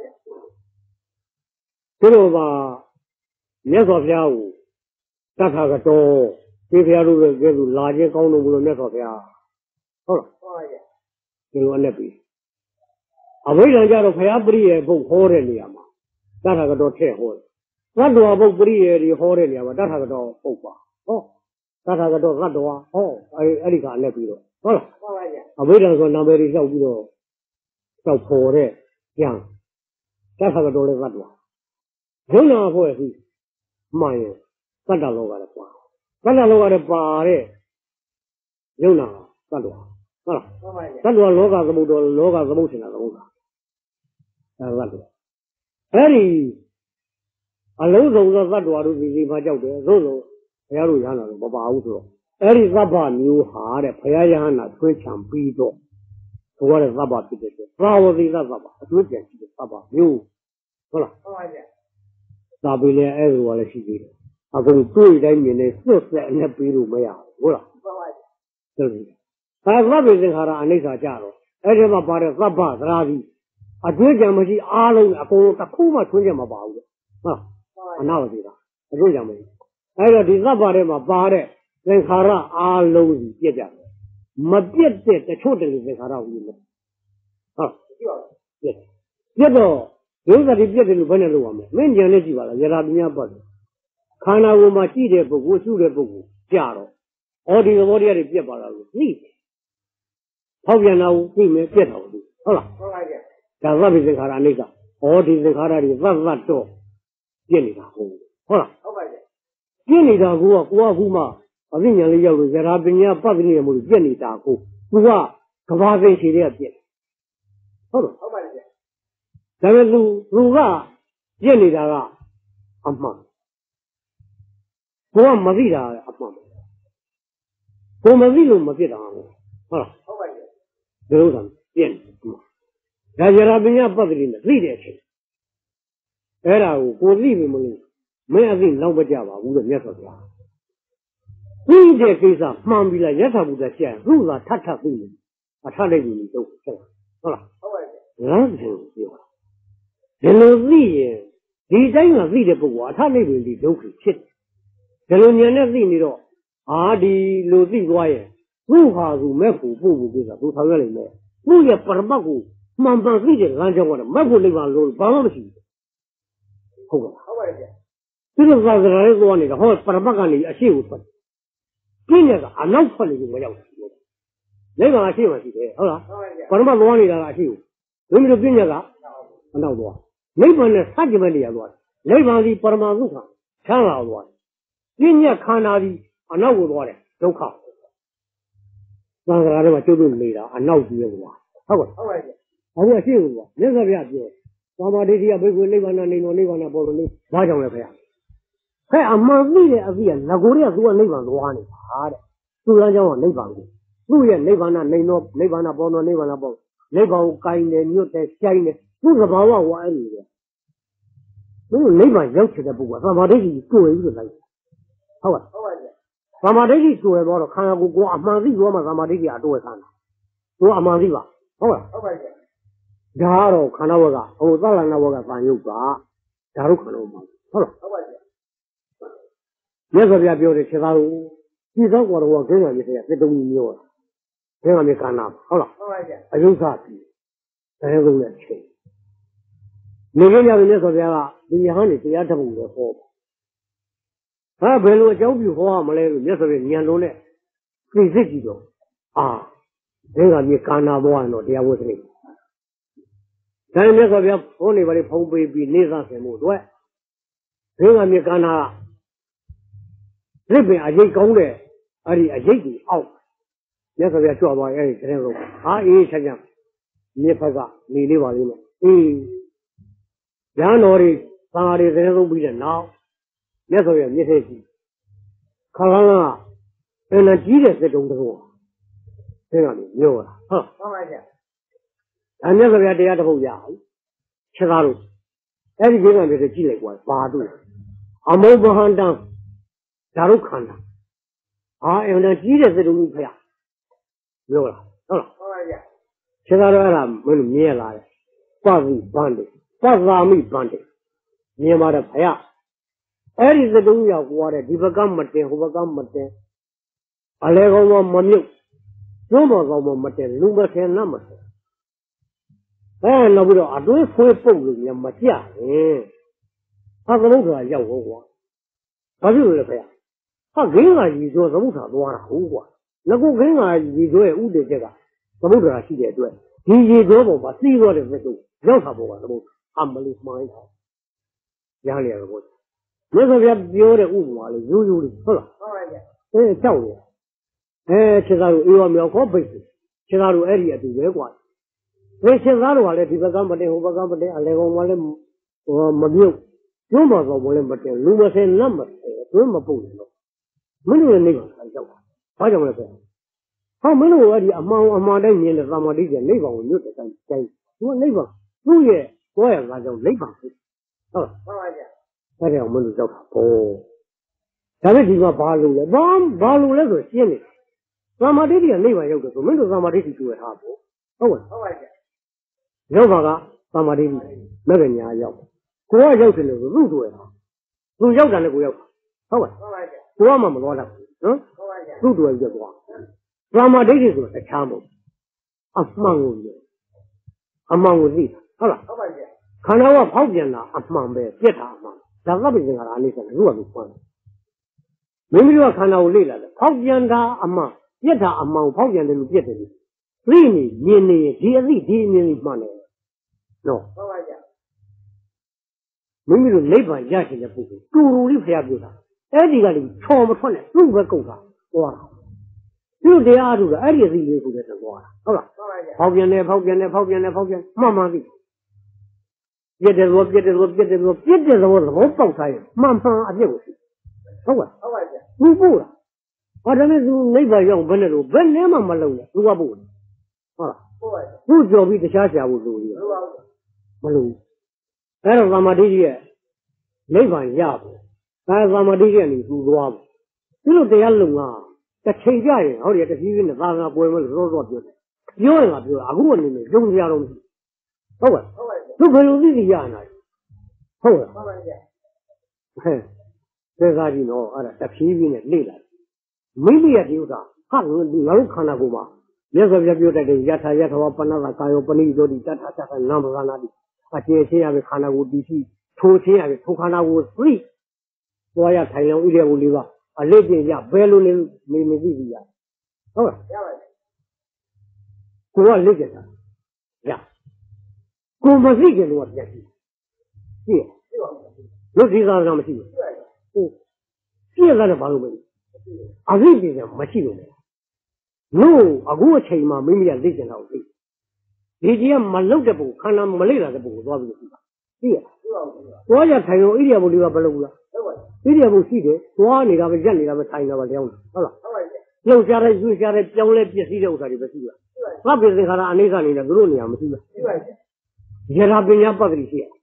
သူတို့ကမြတ်စွာဘုရားကိုတထာဂတောဒီဘုရားတို့ကဲသူလာခြင်းကောင်းလို့ဘုရားမြတ်စွာဘုရားဟုတ်လားဟုတ်ပါရဲ့ဒီလိုအနဲ့ပြီအဝိဇ္ဇာကြတော့ဘုရားပရိယေဘုတ်ဟောတဲ့နေရာမှာတထာဂတောထည့်ဟောတယ်သတ္တဝါဘုတ်ပရိယေတွေဟောတဲ့နေရာမှာတထာဂတောပုတ်ပါဟောတထာဂတောသတ္တဝါဟောအဲ့ဒီကအနဲ့ပြီတော့ဟုတ်လားဟုတ်ပါရဲ့အဝိဇ္ဇာဆိုနာမည်တွေလျှောက်ပြီးတော့လျှောက်ဖော်တဲ့ကြံတထာဂတောလည်းသတ္တဝါယုံနာဖွဲ့စီမှန်ရင်သတ္တလောကလည်းပါသတ္တလောကလည်းပါတဲ့ယုံနာသတ္တဝါဟုတ်လားသတ္တဝါလောကသမုဒ္ဒောလောကသမုဒ္ဒေနာသမုဒ္ဒါသတ္တဝါအဲ့ဒီအလုံးစုံသောသတ္တဝါတို့ဒီမှာကြောက်တယ်သို့သောဘုရားတို့ရဟန္တာတို့မပါဘူးဆိုတော့အဲ့ဒီသဗ္ဗမျိုးဟာတဲ့ဘုရားရဟန္တာထွေးချံပြီးတော့ဘုရားရဲ့သဗ္ဗဖြစ်တဲ့သာဝတိသဗ္ဗအကျွတ်ကြံရှိတဲ့သဗ္ဗမျိုးဟုတ်လားဟုတ်ပါဗျာသာပေလည်းအဲ့လိုကလည်းရှိသေးတယ်အခုတွေ့တိုင်းမြင်နေစွတ်ဆက်အနဲ့ပြီးလို့မရဘူးဟုတ်လားဟုတ်ပါဗျာဟုတ်ပြီအဲသဗ္ဗေသင်္ခါရအနိစ္စကြတော့အဲ့ဒီမှာပါတဲ့သဗ္ဗသရာတိအကျွတ်ကြံမရှိအားလုံးအကုန်လုံးတစ်ခုမှထွန်းကြမပါဘူးဟုတ်အနာဝတိတာအကျွတ်ကြံမရှိအဲ့တော့ဒီသဗ္ဗထဲမှာပါတဲ့သင်္ခါရအားလုံးကြီးပြည့်ကြတယ်မပြည့်တဲ့တချို့တလေသင်္ခါရဘူးလို့ဟုတ်ပြည့်တော့ဒုစရတိပြည့်တယ်လို့ဘယ်နဲ့လုပ်ရမလဲမင်းကြံနဲ့ကြည့်ပါလားယရာပညာပတ်တယ်ခန္ဓာကိုယ်မှာရှိတဲ့ပုဂ္ဂိုလ်ရှုတဲ့ပုဂ္ဂိုလ်ကြတော့ဒီသဘောတရားတွေပြည့်ပါလားလို့သိတယ်ဖောက်ပြန်တာကိုသိမယ်ပြည့်တာကိုသိဟုတ်လားဟုတ်ပါရဲ့ဒါသဗ္ဗေသင်္ခါရအနိစ္စဒီသင်္ခါရတွေသတ်တော့ပြည့်နေတာဟုတ်လားဟုတ်ပါရဲ့ပြည့်နေတာကိုကခုမှအသိဉာဏ်လေးရောက်လို့ယရာပညာပတ်တယ်မို့လို့ပြည့်နေတာကိုသူကကဘာသိရှိတဲ့ပြည့်ဟုတ်လားဟုတ်ပါရဲ့ဒါပေမဲ့သူကပြည့်နေတာကအမှန်ကိုကမသိတာအမှန်ကိုမသိလို့မဖြစ်တာဟုတ်လားဟုတ်ပါရဲ့ဒီလိုဆိုပြည့်နေဒါကြရာပညာပတ်တယ်နဲ့သိတဲ့အချိန်အဲ့ဒါကိုသိပြီမလို့မင်းအသိလောက်မကြပါဘူးလို့မြတ်စွာဘုရားသိတဲ့ကိစ္စမှန်ပြီလားယထာဘုဒ္ဓကျန်သူ့သာထပ်သိနေအထလိုက်ပြီတော့ဟုတ်လားဟုတ်ပါရဲ့လမ်းစဉ်ပြောဒီလိုသိရင်ဒီတိုင်းကသိတဲ့ပုဂ္ဂိုလ်အထလိုက်ပြီဒီဒုက္ခဖြစ်တယ်ဒီလိုဉာဏ်နဲ့သိနေတော့ဒီလိုသိသွားရင်သူ့ဟာသူမဲ့ဖို့ပို့ဖို့ကိစ္စသူဆောင်ရွက်နိုင်မယ်သူ့ရဲ့ပရမတ်ကိုမှန်မှန်သိတဲ့လမ်းကြောင်းကတော့မဲ့ဖို့လိမ့်ပါလို့ဘာမှမရှိဘူးဟုတ်ကဲ့ဟုတ်ပါရဲ့သူတို့ကစကားလေးပြောနေတာဟောပရမတ်ကနေအရှိကိုထွက်ပြင်းရကအနောက်ထွက်နေလို့မရောက်ဘူးလိမ့်ပါအရှိမှရှိတယ်ဟုတ်လားပရမတ်သွားနေတာကအရှိကိုဝိမလို့ပြင်းရကအနောက်သွားလိမ့်ပါနဲ့စัจကြမဲ့နေရသွားလိမ့်ပါဒီပရမတ်သုခချမ်းသာသွားပြင်းရခန္ဓာဒီအနောက်ကိုသွားတယ်ဒုက္ခသံဃာတွေမှာကျုပ်တို့နေတာအနောက်ကြီးရဲ့ကွာဟုတ်ပါဟုတ်ပါရဲ့အခုအရှိကိုကွာမြတ်စွာဘုရားပြောသာမဒိဋ္ဌိယဘိက္ခုနိဗ္ဗာန်နေတော်နိဗ္ဗာန်ပေါ်လို့နေဘာကြောင့်လဲခင်ဗျအမှန်သိတဲ့အသိကငကိုတွေကသူကနိဗ္ဗာန်သွားနေတာတဲ့သူလမ်းကြောင်းကနိဗ္ဗာန်ကိုသူ့ရဲ့နိဗ္ဗာန်နေတော်နိဗ္ဗာန်ပေါ်တော်နိဗ္ဗာန်ပေါ်နိဗ္ဗာန်ကိုကိုင်းတယ်ညွတ်တယ်ရှိုင်းတယ်သူ့သဘာဝကအဲ့လိုပဲသူနိဗ္ဗာန်ရောက်ချင်တဲ့ပုဂ္ဂိုလ်ကသာမဒိဋ္ဌိကိုယ်ပြီးလိုက်ဟုတ်ပါဟုတ်ပါရဲ့သမာဓိကြီးကျွယ်သွားတော့ခန္ဓာကိုယ်ကအမှန်သိသွားမှသမာဓိကြီးအတော့ဆန်းတာသူအမှန်သိပါဟုတ်လားဟုတ်ပါရဲ့ဒါကတော့ခန္ဓာဝကဟိုသလနာဝကဗန်ယုတ်ကဒါတို့ခန္ဓာဝကဟုတ်လားဟုတ်ပါရဲ့မြတ်စွာဘုရားပြောတယ်ခြေသားတို့ဒီသောကောတော်ကဂိမ်းကမြေတဲ့သစ်တုံးကြီးမျိုးဂိမ်းကမြေကန္နာဟုတ်လားဟုတ်ပါရဲ့အယုသပြီအဲကုန်းနဲ့ချိန်နေကြရပြီမြတ်စွာဘုရားကဒီယဟန်နေတရားတစ်ပုဒ်ပဲဟောဟာဘယ်လိုအကြောင်းပြုဟောရမလဲလို့မြတ်စွာဘုရားဉာဏ်လုံးနဲ့သိစစ်ကြည့်တော့ဒင်းကမြေကာနာဘဝတော့တရားဝတ်စရိတ်ဒါနဲ့မြတ်စွာဘုရားဘုန်းနေပါလေဖုံးပေးပြီးနေစားဆင်မှုအတွက်ဒင်းကမြေကာနာကရစ်ပင်အရေးကောင်းတဲ့အဲ့ဒီအရေးကြီးအောက်မြတ်စွာဘုရားကြွသွားရဲ့အဲ့ဒီတဲ့တော့အေးချက်ချက်မြေဖက်ကနေလေးပါလိမ့်မယ်ရဟန်းတော်တွေသံဃာတွေတဲ့ဆုံးပြီးတဲ့နောက်မြတ်စွာဘုရားမျက်စိကြည့်ခါကအင်းနဲ့ကြီးတဲ့စက်တုံးတော့သင်္ကန်းမျိုးလာဟုတ်ပါဗျာဒါမြတ်စွာဘုရားတရားတစ်ပုဒ်ရအောင်ချက်သားတို့အဲ့ဒီကိစ္စမျိုးတွေကြည့်လိုက်ကွာဘာတို့အမုံဘဟန္တံဒါတို့ခန္ဓာအင်းနဲ့ကြီးတဲ့စက်တုံးဖျားမျိုးလာဟုတ်လားဟုတ်ပါဗျာချက်သားတို့အဲ့ဒါမင်းတို့မြင်ရလာတယ်ပဝိဘန္တိပသာမိဘန္တိမြင်ပါတယ်ဖျားအဲ့ဒီသတုံးရောက်သွားတဲ့ဒီဘကမတင်ဟိုဘကမတင်အလဲကောင်းမမြုပ်ကျွန်းပေါ်ကောင်းမတင်လူမဆင်နတ်မဆင်နောက်ပြီးတော့အတွင်းဖွေးပုတ်လို့ညမကြရင်ဟာသမုဒ္ဒရာရောက်ဟောကွာဘာဖြစ်လို့လဲဖေဟာဂင်းကကြီးကျော်သမုဒ္ဒရာသွားတာဟုတ်ကွာငါကဂင်းကကြီးကျော်ရဲ့ဥဒေချက်ကသမုဒ္ဒရာရှိတဲ့အတွက်ဒီကြီးကျော်ပေါ်မှာစီးသွားတဲ့သတုံးရောက်တာပေါ်ကသမုဒ္ဒရာအမလေးမှိုင်းတာရဟန်းရတော့မြတ်စွာဘုရားပြောတဲ့ဥပမာလေးရိုးရိုးလေးဟုတ်လားဟုတ်ပါရဲ့ကြောက်တယ်ခြေသားတို့အေဝမြောက်ခေါ်ပိတ်ခြေသားတို့အဲ့ဒီအတူပဲကွာခြေသားတို့ကလည်းဒီဘက်ကမတင်ဟိုဘက်ကမတင်အလဲကောင်ကလည်းမမြုပ်ကျွန်းပေါ်ကောင်ကလည်းမတင်လူမဆင်နတ်မဆင်တွင်းမပုတ်လို့မင်းတို့ရဲ့နေကကြောက်တာဘာကြောင့်လဲဆိုဟောမင်းတို့အဲ့ဒီအမှန်တိုင်းမြင်တဲ့သမာဓိကျနိဗ္ဗာန်ကိုညွတ်တဲ့တိုင်းသူကနိဗ္ဗာန်သူ့ရဲ့ကိုယ့်ရဲ့ငါကြောင့်နိဗ္ဗာန်ဖြစ်ဟုတ်လားဟုတ်ပါရဲ့အဲ့ဒါအောင်မလို့ကြောက်တာပေါ့ဒါပေမဲ့ဒီမှာဘာလို့လဲဘာလို့လဲဆိုရှင်းနေသမာဓိကနိဗ္ဗာန်ရောက်တယ်ဆိုမင်းတို့သမာဓိတွေ့ရတာပေါ့ဟုတ်ပါဟုတ်ပါရဲ့ရောက်ပါကသမာဓိမဲ့ကညာရောက်ကိုကရောက်တယ်လို့သူ့တွေ့တာသူရောက်တယ်လည်းကိုရောက်ဟုတ်ပါဟုတ်ပါရဲ့ကိုကမှမသွားတော့နော်ဟုတ်ပါရဲ့သူ့တွေ့ပြီးတော့သမာဓိဆိုတခြားမဟုတ်အမှန်ကိုသိဟုတ်လားဟုတ်ပါရဲ့ခန္ဓာကဖောက်ပြန်တာအမှန်ပဲပြက်တာအမှန်ဒါကပိစင်္ဂါအနိစ္စလူကလူဖွင့်မိမိတို့ကခန္ဓာကိုလေ့လာတယ်ဖောက်ပြန်တာအမှန်ပြက်တာအမှန်ဖောက်ပြန်တယ်လို့ပြက်တယ်လို့သိနေမြင်နေဒီအသိဒီအမြင်ကြီးမှန်တယ်နော်ဟုတ်ပါကြမိမိတို့နိဗ္ဗာန်ရရှိတဲ့ပုဂ္ဂိုလ်တူတူလေးဖျားပြတာအဲ့ဒီကလေးချော်မထွက်နဲ့သူ့ပဲကုန်တာဟောတာသူ့တရားအထုတာအဲ့ဒီအသိလေးကိုလည်းတော့ဟောတာဟုတ်လားဟုတ်ပါကြဖောက်ပြန်တယ်မှန်သိပြည့်တယ်လို့ပြည့်တယ်သဘောပေါက်ထားရင်မှန်အပြည့်ကိုဟုတ်ပါဟုတ်ပါကြသူ့ပို့တာဘာတည်းသူနိဗ္ဗာန်ရောက်ဘယ်နဲ့လို့ဘယ်နဲ့မှမလုံနဲ့သူကပို့တယ်ဟုတ်လားပို့ပါသူကြော်ပြီးတခြားဆရာဖို့လိုရမလုံအဲ့တော့သမာဓိရဲ့နိဗ္ဗာန်ရဖို့ဒါသမာဓိရဲ့နေသူသွားဖို့သူတို့တရားလုံကတစ်ချိန်ကြရင်ဟောဒီတဖြည်းဖြည်းနဲ့သာသာပွဲမလို့တော့ပြောတယ်ပြောရင်ကပြောအခုအနေနဲ့ယုံကြရတော့မရှိဟုတ်ပါဟုတ်ပါသူဘယ်လိုသိရနာဟုတ်လားဟုတ်ပါဗျာဟဲ့သေကားကြီးနော်အဲ့ဒါတဖြည်းဖြည်းနဲ့လေ့လာမိမိရဲ့ဒီဥစ္စာဟာငါတို့ခန္ဓာကိုယ်မှာမြတ်စွာဘုရားပြောတဲ့ယထာယထာဝပဏ္ဏသာကာယောပဏိသောတိတထသနံပဇာနာတိအကျေချင်းရပဲခန္ဓာကိုယ်တည်ရှိထိုးချင်းရပဲထိုခန္ဓာကိုယ်သိသွားရထိုင်အောင်ဣရိယာပုလေးပါအလေးကျင့်ရဘယ်လိုနေမသိဘူးရဟုတ်လားရပါတယ်ကိုကလက်ကျက်တာရကိုမသိကြလို့ပြန်ကြည့်ကြည့်လူဒီသာကမရှိဘူးဟုတ်ကြည့်ရတယ်ဘာလို့မလဲအသိပညာမရှိလို့လေလို့အခုအချိန်မှာမိမိကလက်ကျက်တာကိုသိဒီကြီးကမလုတ်တဲ့ပုံခန္ဓာမလိမ့်တာတဲ့ပုံကိုသွားပြီးသိတာကြည့်ရသွားရထိုင်အောင်ဣရိယာပုလေးပါဘယ်လိုလားဣရိယာပုရှိတယ်သွားနေတာပဲရက်နေတာပဲထိုင်နေတာပဲလျောင်းတယ်ဟုတ်လားလှုပ်ရှားတဲ့ယူရှားတဲ့ပြောင်းလဲပျက်စီးတဲ့ဥစ္စာတွေပဲရှိလားသဗ္ဗေသင်္ခါရအနိစ္စနေတဲ့သူတို့နေရာမရှိလားယထာပညာပတ္တိရှိရ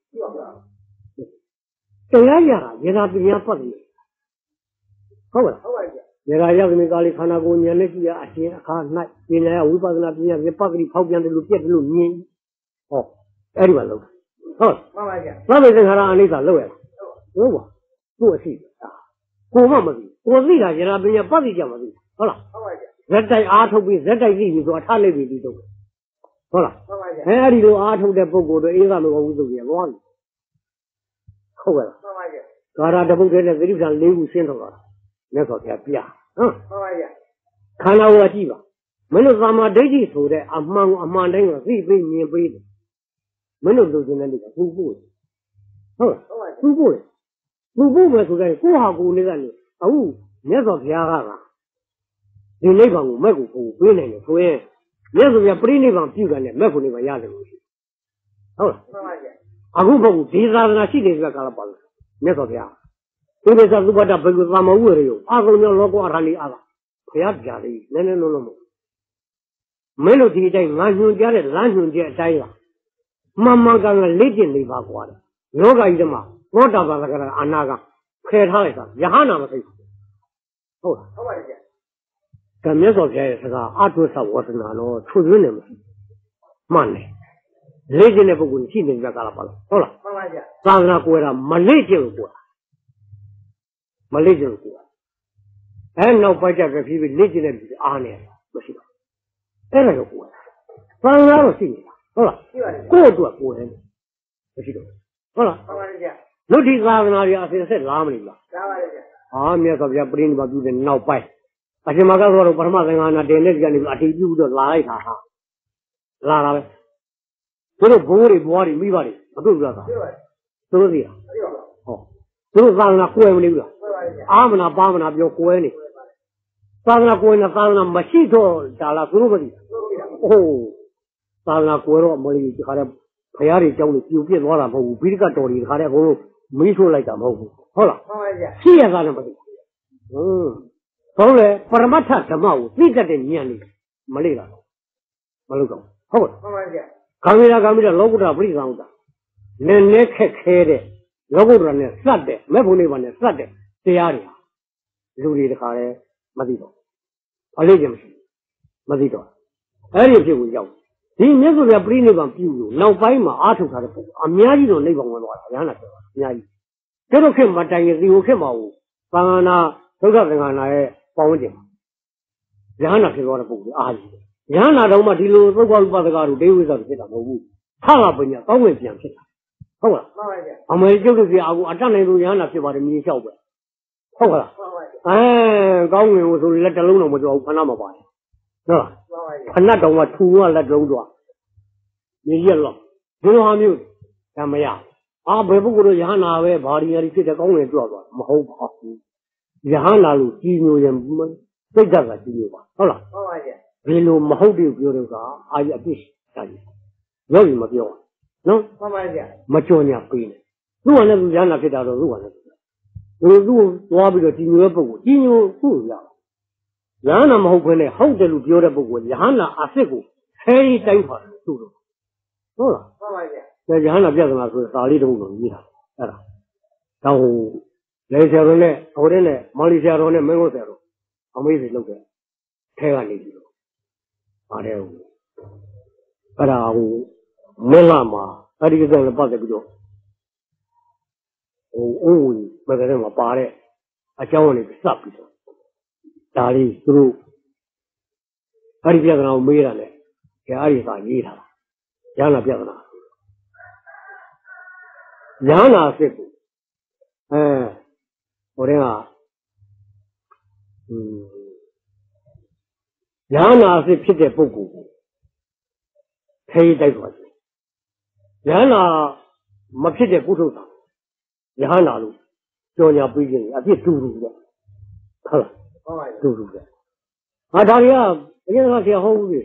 တရားရတာယထာပညာပတ္တိဟုတ်လားယထာရောက်နေကားလေးခန္ဓာကိုယ်ဉာဏ်နဲ့ကြည့်ရအရှင်အခါ၌ပညာရဝိပဿနာပညာပြပတ္တိဖောက်ပြန်တယ်လို့ပြက်တယ်လို့မြင်ဟောအဲ့ဒီမှာလုံးဟုတ်မှန်ပါဗျာသဗ္ဗေသင်္ခါရအနိစ္စလောက်ရဟုတ်ပါသူ့အရှိကိုမှမသိကိုသိတာယထာပညာပတ္တိကြမသိဟုတ်လားဟုတ်ပါဗျာဇက်တိုက်အားထုတ်ပြီးဇက်တိုက်သိပြီဆိုအထလိုက်ပြီဒီတော့ဟုတ်လားမှန်ပါဗျာအဲ့ဒီလိုအားထုတ်တဲ့ပုဂ္ဂိုလ်တွေအေးကမဟုတ်ဘူးဆိုပြန်သွားပြီဟုတ်ကဲ့မှန်ပါဗျာကာရတပုတ်တဲ့သတိပ္ပံ၄ခုရှင်းတော့တာမြတ်စွာဘုရားပြဟုတ်မှန်ပါဗျာခန္ဓာကိုယ်ကြည့်ပါမင်းတို့သမာဓိဋ္ဌိဆိုတဲ့အမှန်တိုင်းကိုသိပြီးမြင်ပြီးတယ်မင်းတို့လူချင်းတဲ့လူကသူ့ဖို့ဟုတ်သူ့ဖို့သူ့ဖို့ပဲဆိုတဲ့ကိုဟာကိုလေးကနေအခုမြတ်စွာဘုရားကဒီနိဗ္ဗာန်ကိုမဲ့ကိုပေးနိုင်တယ်ဆိုရင်မြတ်စွာဘုရားပြိနိဗ္ဗာန်ပြုတာနဲ့မဲ့ကိုနိဗ္ဗာန်ရတယ်လို့ရှိဟုတ်လားမှန်ပါဗျာအခုဘုရားဒီသာသနာရှိနေတဲ့ကာလပါလို့မြတ်စွာဘုရားဒီလိုဆိုသုဘတဘယ်လိုသမဝရရောအာကုန်ရောလောကအထာလေးအားဘုရားပြလေးနည်းနည်းလုံးလုံးမင်းတို့ဒီအတိုင်းငါညွှန်ကြားတဲ့လမ်းညွှန်ချက်အတိုင်းကမှန်မှန်ကန်ကန်လေ့ကျင့်နေပါကွာတယ်လောကကြီးတမှာသောတာပန်သက္ကရာအနာကဖယ်ထားလိုက်တာယဟနာမသိဘူးဟုတ်လားဟုတ်ပါတယ်ဗျာကမြတ်စွာဘုရားရဲ့စကားအတုသဝတ္တနာတော့ထွတ်သွင်းနေမှာမှန်တယ်လေ့ကျင့်တဲ့ပုဂ္ဂိုလ်ရှိနေကြတာပါလားဟုတ်လားမှန်ပါဗျာသာသနာကွယ်တာမလေ့ကျင့်ဘူးကွာမလေ့ကျင့်ဘူးကွာအဲနောက်ပိုင်းကျတော့ဖြည်းဖြည်းလေ့ကျင့်တဲ့လူအားနေမရှိတော့အဲ့ဒါတော့ကွာသာသနာတော့ရှိနေတာဟုတ်လားရှိပါတယ်ကိုယ့်အတွက်ကိုယ်တယ်မရှိတော့ဟုတ်လားမှန်ပါတယ်ဗျာလူဒီသာသနာတွေအစဉ်ဆက်လာမလို့လားလာပါတယ်ဗျာဟာမြတ်စွာဘုရားပြိဋိဘပြုတဲ့နောက်ပိုင်းအရှင်မကသောတော်ပထမသင်္ဃာနာတင်တဲ့ကနေအထေပြုပြီးတော့လာလိုက်တာဟာလာတာပဲသူတို့ဘိုးတွေဘွားတွေမိဘတွေမတွေ့ဘူးလားသူတို့သိလားဟောသူတို့သာသနာကွယ်မနေဘူးလားအာမနာပါမနာပြောကွယ်နေသာသနာကွယ်နေသာသနာမရှိတော့ဒါလားသူတို့မသိအိုးသာသနာကွယ်တော့မလို့ဒီခါတဲ့ဘုရားတွေကြောင်းလို့ပြူပြစ်သွားတာမဟုတ်ဘူးဘိဓကတော်တွေဒီခါတဲ့အကုန်လုံးမီးထိုးလိုက်တာမဟုတ်ဘူးဟုတ်လားမှန်ပါဗျာရှိရတာလည်းမသိဟုတ်လေပရမတ္ထဓမ္မကိုသိတတ်တဲ့ဉာဏ်လေးမလေ့လာတော့မလုပ်တော့ဟုတ်မှန်ပါဗျာကာမိရာလောကုတ္တပရိသံဥဒ္ဒနည်းနည်းခက်ခဲတဲ့လောကုတ္တရာနဲ့စက်တဲ့မဲ့ဖို့နေပါနဲ့စက်တဲ့တရားတွေလူတွေတခါလဲမသိတော့အလေးချင်းမရှိမသိတော့အဲ့ဒီအဖြစ်ကိုရောက်ဒီမြတ်စွာဘုရားပြိဋိဘံပြုလို့နောက်ပိုင်းမှာအားထုတ်ထားတဲ့ပုံအများကြီးတော့နိဗ္ဗာန်ဝင်သွားတာရဟန္တာပြောတာအများကြီးဒါတော့ခင်မတိုင်ရင်ဒီကိုခင်မှာဘူးသံဃာနာဒုက္ခသင်္ဃာနာရဲ့ပေါင်းတင်ရဟန္တာဖြစ်သွားတဲ့ပုံကြီးအားကြီးရဟန္တာတော့မှဒီလိုသုက္ခဝိပဿနာတို့ဒိဝိသတို့ဖြစ်တာမဟုတ်ဘူးဟာလာပညာတောင်းဝင်ပြန်ဖြစ်တာဟုတ်လားမှန်ပါဗျာအမေကျုပ်တို့ကြီးအခုအတတ်နိုင်လို့ရဟန္တာဖြစ်ပါတယ်မြေလျှောက်ပဲဟုတ်လားမှန်ပါဗျာကောင်းငင်ကိုဆိုလက်တစ်လုံးတော့မကြောက်ဘူးခဏမပါဘူးဟုတ်လားခဏတော့မှထူကလက်တုံးတော့မြေရက်တော့ဒီလိုဟာမျိုးဒါမရဘယ်ပုဂ္ဂိုလ်တို့ရဟန္တာပဲဘာဒီယာဖြစ်တဲ့ကောင်းငင်ကြွသွားမဟုတ်ပါဘူးရဟန္တာလို့ကြီးညိုရင်စိတ်ဓာတ်ကကြီးညိုပါဟုတ်လားဟုတ်ပါရဲ့ဒီလိုမဟုတ်ဘူးပြောတော့ကအာရအပြစ်တာကြီးရောက်ရင်မပြောနော်မှန်ပါရဲ့မကြော်ညာပေးနေသူ့ကလည်းသူရဟန္တာဖြစ်တာတော့သူ့ကလည်းသူသွားပြီးတော့ကြီးညိုတဲ့ပုဂ္ဂိုလ်ကြီးညိုသူ့ရရဟန္တာမဟုတ်ဘဲနဲ့ဟုတ်တယ်လို့ပြောတဲ့ပုဂ္ဂိုလ်ရဟန္တာအစ်စ်ကိုခဲကြီးတိုင်းပါသူ့တော့ဟုတ်လားမှန်ပါရဲ့ဒါရဟန္တာပြဿနာဆိုစာလေးတစ်ခုတော့ရေးတာအဲ့ဒါတော့လေဆရာတော်နဲ့ဟိုတဲ့နဲ့မော်လီဆရာတော်နဲ့မင်းတို့ဆရာတော်အမေးစီလုပ်တယ်ထဲကနေပြီးတော့ပါတယ်ဟိုအဲ့ဒါဟိုမင်းလာမှာအဲ့ဒီကိစ္စနဲ့ပတ်သက်ပြီးတော့ဟိုအိုးမကတဲ့မှာပါတဲ့အကြောင်းလေးစပ်ပြီးတော့ဒါလေးသူတို့အဲ့ဒီပြဿနာကိုမေးတာနဲ့အဲ့ဒီသာရေးထားတာယန္နာပြဿနာယန္နာစစ်ကိုဟိုတဲ့ကယန္နာစစ်ဖြစ်တဲ့ပုဂ္ဂိုလ်ကိုခေတိုက်သွားတယ်ယန္နာမဖြစ်တဲ့ပုထုဇဉ်ယန္နာလို့ကြော်ညာပြီးခြင်းအဖြစ်တူတူပဲဟုတ်လားဟုတ်ပါတူတူပဲဒါတွေကအရင်ကဆရာဟောဘူးလေ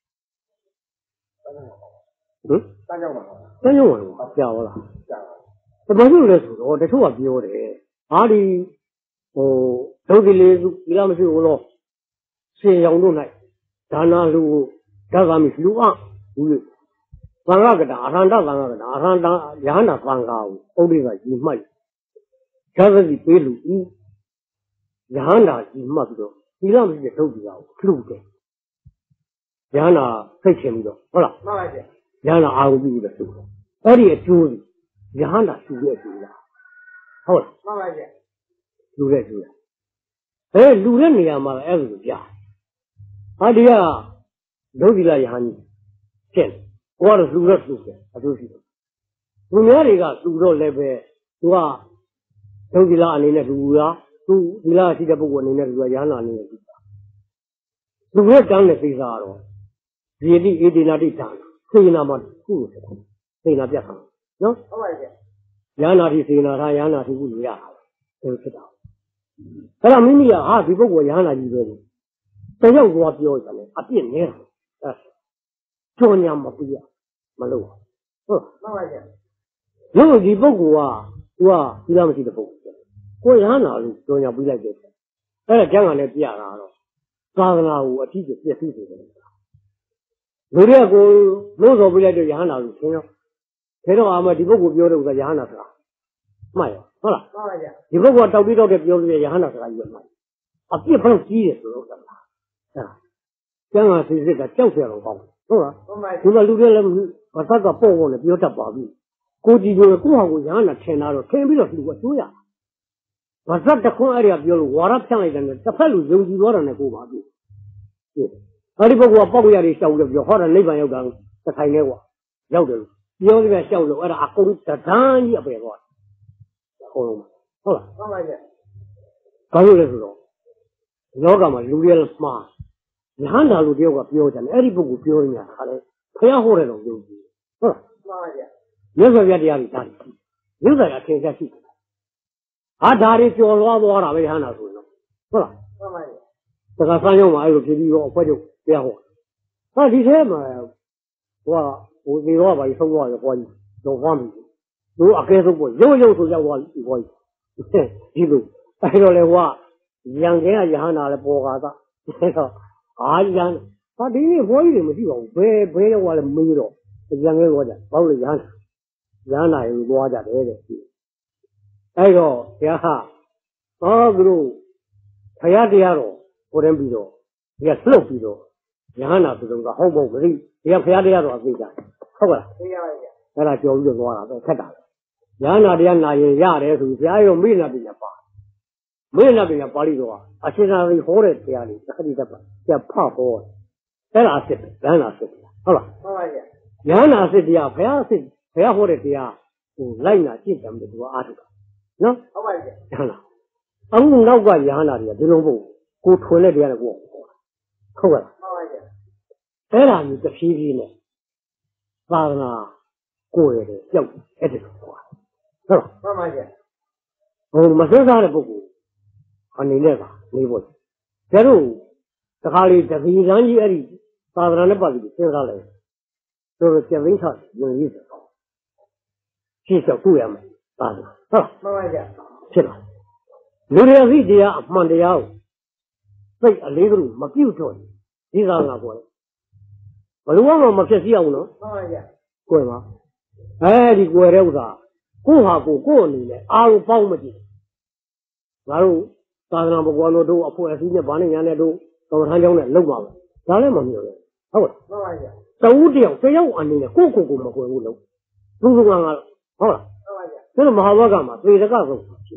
တန်းကြောင်းပါတန်းကြောင်းပါလို့ကြာဟောလားကြာပါဘာလို့လဲဆိုတော့တချို့ကပြောတယ်ဒီဒုက္ခလေးဒီလားမရှိဘူးလို့ရှင်ရောင်တို့၌ဒါနာလူဓာတ်ကမရှိလူဘူးလေသံဃာကတာအရဟန္တသံဃာကတာအရဟန္တယဟန္တာသံဃာကိုဥဒိကကြီးမှတ်ဓာတ်ကကြီးပေးလူဤယဟန္တာကြီးမှတ်ပြီးတော့ဒီလားမရှိတဲ့ဒုက္ခကိုလှုပ်တယ်ယဟန္တာဖိတ်ချင်ပြီးတော့ဟုတ်လားမှန်ပါဗျာယဟန္တာအာရုံပြုပြီးတော့လှုပ်တယ်အဲ့ဒီအကျိုးယဟန္တာလှုပ်ရဲ့အကျိုးလားဟုတ်လားမှန်ပါဗျာလှုပ်ရဲ့အကျိုးလားလူတဲ့နေရာမှာအဲ့လိုပြဒီကဒုက္ခိလယဟန်ကြီးကျင့်ကိုကတော့လှူတော့လှူတယ်အကျိုးရှိတယ်လူများတွေကလှူတော့လည်းပဲသူကဒုက္ခိလအနေနဲ့လှူတာသူဒီလားရှိတဲ့ပုဂ္ဂိုလ်အနေနဲ့လှူတာယဟန်အနေနဲ့လှူတာလူရဲ့တန်းတဲ့သိစားတော့ဒီတိဧတိနာတိတန်းစေနာမှာခုလို့ဆိုတာစေနာပြတ်တာနော်ဟုတ်ပါရဲ့ယဟန်နာတိစေနာထားယဟန်နာတိခုလို့ရတာပဲဖြစ်တာအဲ့ဒါမိမိကဒီပုဂ္ဂိုလ်ယဟန်နာကြီးပဲတယောက်သွားပြောကြတယ်အပြစ်နေတာကြော်ညာမပြရမလို့ဟုတ်မှန်ပါဗျာလို့ဒီပုဂ္ဂိုလ်ကသူကဒီလားမရှိတဲ့ပုဂ္ဂိုလ်ကိုရဟန္တာလို့ကြော်ညာပြလိုက်တယ်အဲ့ဒါကျမ်းဂန်နဲ့ပြတာတော့သာသနာကိုအထီးကျပြည့်စုံစေတယ်လူတွေကကိုလို့ဆိုပြလိုက်တဲ့ယဟန္တာလို့သင်ရောခဲတော့အာမဒီပုဂ္ဂိုလ်ပြောတဲ့ဥစ္စာယဟန္တာဆိုတာမှတ်ရောဟုတ်လားမှန်ပါဗျာဒီပုဂ္ဂိုလ်တောက်ပြီးတော့ပြောလို့ယဟန္တာဆိုတာကြီးမှတ်အပြစ်ဘယ်လောက်ကြီးတယ်ဆိုတော့ကျမ်းဂန်စစ်ကကြောက်ရတော့ကောင်းဟုတ်လားဒီမှာလူတွေလည်းဘာသာကပေါ့ပေါ့နဲ့ပြောတတ်ပါပြီကိုကြည့်ကြကိုဟာကိုရဟန္တာထင်တာတော့ထင်ပြီးတော့လူကကျိုးရဘာသာတခွန်းအဲ့ဒီကပြောလို့ဝါရဖြန့်လိုက်တယ်တစ်ဖက်လူယုံကြည်သွားတယ်နဲ့ကိုပါပြီအဲ့ဒီပုဂ္ဂိုလ်ကပေါက်ရည်ရှောက်လို့ပြောဟောတာနိဗ္ဗာန်ရောက်တာတစ်ခိုင်နဲ့ကွာရောက်တယ်လို့ပြောပြီးရှောက်လို့အဲ့ဒါအကုန်တဒန်းကြီးအပယ်သွားအကုန်လုံးဟုတ်လားမှန်ပါရဲ့ဘာလို့လဲဆိုတော့လောကမှာလူတွေလည်းမှားယဟန္တာလူတယောက်ကပြောကြတယ်အဲ့ဒီပုဂ္ဂိုလ်ပြောနေတာခါလဲဘုရားဟောတယ်တော့ယုံကြည်ဟုတ်လားမှန်ပါဗျာမြတ်စွာဘုရားတရားကြီးတာမြတ်စွာဘုရားအထင်ရှားရှိတယ်ဒါတွေကျော်လွားသွားတာပဲယဟန္တာဆိုရင်တော့ဟုတ်လားမှန်ပါဗျာတခါဆန်းရုံမှာအဲ့လိုဖြစ်ပြီးတော့အဖွဲ့ချုပ်တရားဟောဒီထဲမှာဟိုဒီတော့ဘာကြီးဆုံးသွားရပွားကြီးတော့ဟောပြီသူအကဲဆုံးကိုရုပ်ဆိုရောက်သွားပြီပွားကြီးဒီလိုအဲ့တော့လေဟိုကရံကဲကယဟန္တာလည်းပေါ်ကားသားအဲ့တော့ရံဒီနေ့ဘွားကြီးတွေမရှိပါဘူးဘယ်တော့လည်းမေးတော့ရံကဲသွားကြဘာလို့လဲရဟန္တာရေသွားကြတယ်တဲ့အဲ့တော့ဘုရားသူတို့ဘုရားတရားတော်ဟိုတန်းပြီးတော့ဒီကလှုပ်ပြီးတော့ယဟန္တာသူတို့ကဟုတ်ပုံမသိဒီကဘုရားတရားတော်အသိကြဟုတ်ကလားသိရပါရဲ့အဲ့ဒါကြော်ပြီးတော့သွားတာပဲခက်တာယဟန္တာတရားနာရင်ရတယ်ဆိုပြီးဘုရားရောမိနာပညာပါမိနာပညာပါဠိတော်ကအရှင်သာရိဟောတဲ့တရားလေးသတိတတ်ပါကျဖတ်ဟောအဲ့ဒါအစစ်ပဲယဟန္တာစစ်ဟုတ်လားဟုတ်ပါရဲ့ယဟန္တာစစ်တရားဘုရားဟောတဲ့တရားဟိုလိုက်နာကြည့်တယ်သူကအားထုတ်တာနော်ဟုတ်ပါရဲ့ဟုတ်လားအခုနောက်ကယဟန္တာတွေကဒီလိုပုံကိုထွင်တဲ့တရားတွေကိုဟုတ်ကဲ့ဟုတ်ပါရဲ့အဲ့ဒါမျိုးတစ်ဖြည်းဖြည်းနဲ့သာသနာကိုယ်ရတယ်ကြောက်အဲ့ဒါကိုဟုတ်လားမှန်ပါရဲ့မစင်းစားတဲ့ပုဂ္ဂိုလ်အနေနဲ့ကနေဖို့ကျတော့တခါလေတပီလမ်းကြီးအဲ့ဒီသာသနာနဲ့ပတ်သက်ပြီးစဉ်းစားလိုက်တော့ကျက်သိန်းချရုံကြီးဆိုတော့ရှင်းတော့ကိုရမယ်သာသနာဟုတ်မှန်ပါရဲ့ဖြစ်ပါလူတွေအသိတရားအမှန်တရားကိုသိအလေးကလေးမပြုတ်တော့ဒီသာသနာကိုဘယ်လိုမှမဖြစ်စီအောင်နော်မှန်ပါရဲ့ကိုယ်ပါဒီကိုယ်တဲ့ဥစ္စာကိုဟာကိုအနေနဲ့အားကိုပေါင်းမကြည့်ငါတို့သာသနာ့ဘကွာတို့အဖွဲ့အစည်းနဲ့ဗာနဲ့ညာနဲ့တို့တော်ထမ်းကြောင်းနဲ့လောက်ပါပဲဒါလည်းမမျိုးလေဟုတ်လားမှန်ပါဗျာတဦးတယောက်အနေနဲ့ကိုမကွယ်ဘူးလို့သူကဟုတ်လားမှန်ပါဗျာဒါမဟာဝကမှာသေတကဆုံးဖြစ်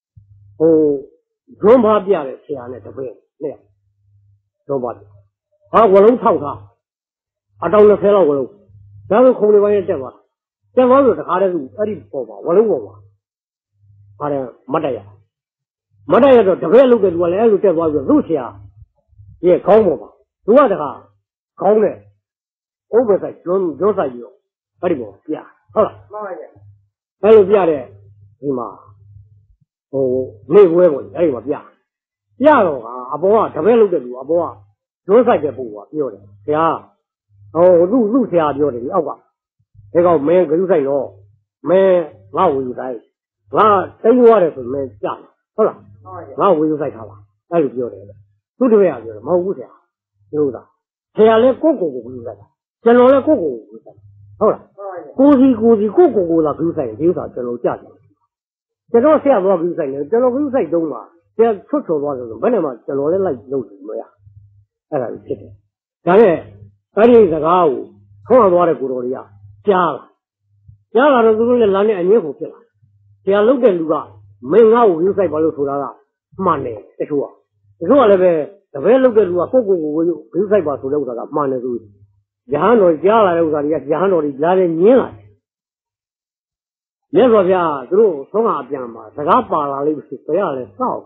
ဇွန်ဘာပြတဲ့ဆရာနဲ့တပည့်နဲ့ဇွန်ဘာဝလုံးထောက်ထားအတောင်20လောက်ဝလုံးဒါဆိုခုံတွေပိုင်းတက်သွားဆိုတခါတည်းသူအဲ့ဒီပေါ်မှာဝလုံးပေါ်မှာပါတယ်မတ်တရတော့တပည့်လုပ်တဲ့လူကလည်းအဲ့လိုတက်သွားပြီးသူ့ဆရာရဲ့ခေါင်းပေါ်မှာသူကတခါခေါင်းနဲ့ဥပ္ပဆိုင်ကျွန်းဆိုင်ပြီးတော့အဲ့ဒီပေါ်ပြဟုတ်လားမှန်ပါဗျအဲ့လိုပြတဲ့ဒီမှာနေဝဲပေါ်အဲ့ဒီမှာပြတော့အပေါ်ကတပည့်လုပ်တဲ့လူအပေါ်ကကျွန်းဆိုင်တဲ့ပုံကပြောတယ်ဆရာသူ့ဆရာပြောတယ်ဒီအောက်ကဒီကောင်မင်းဂရုဆိုင်တော့မင်းငါ့ဝေယူဆိုင်ငါတိတ်သွားတယ်ဆိုမင်းကြတယ်ဟုတ်လားငါဝေယူဆိုင်ထားပါအဲ့လိုပြောတယ်သူတပည့်ကပြောတယ်မဟုတ်ဘူးဆရာပြောတာဆရာလည်းကိုဝေယူဆိုင်တာကျွန်တော်လည်းကိုဝေယူဆိုင်ဟုတ်လားကိုစီကိုလာဂရုဆိုင်ဒီဥစ္စာကျွန်တော်ကြတယ်ကျွန်တော်ဆရာသွားဂရုဆိုင်တယ်ကျွန်တော်ဂရုဆိုင်တုံးမှာဆရာချွတ်ချော်သွားတယ်ဆိုဘယ်နဲ့မှကျွန်တော်လည်းလိုက်လုပ်လို့မရအဲ့ဒါဖြစ်တယ်ဒါနဲ့အဲ့ဒီစကားကိုခေါင်းသွားတဲ့ကိုတော်တွေကကြားလာတော့သူတို့လည်းလမ်းနဲ့အငြင်းကိုဖြစ်လာဆရာလုပ်တဲ့လူကမင်းငါ့ကိုဂရုဆိုင်ပါလို့ဆိုတာကမှန်တယ်တချို့ကလည်းပဲတပည့်လုပ်တဲ့လူကကိုဂရုဆိုင်ပါဆိုတဲ့ဥစ္စာကမှန်တယ်ဆိုရဟန်းတော်ကြားလာတဲ့ဥစ္စာတွေကရဟန်းတော်တွေကြားတယ်ညင်းလာတယ်မြတ်စွာဘုရားသူတို့ဆုံးကအပြန်မှာစကားပါလာလိမ့်မယ်ဆိုရလဲစောက်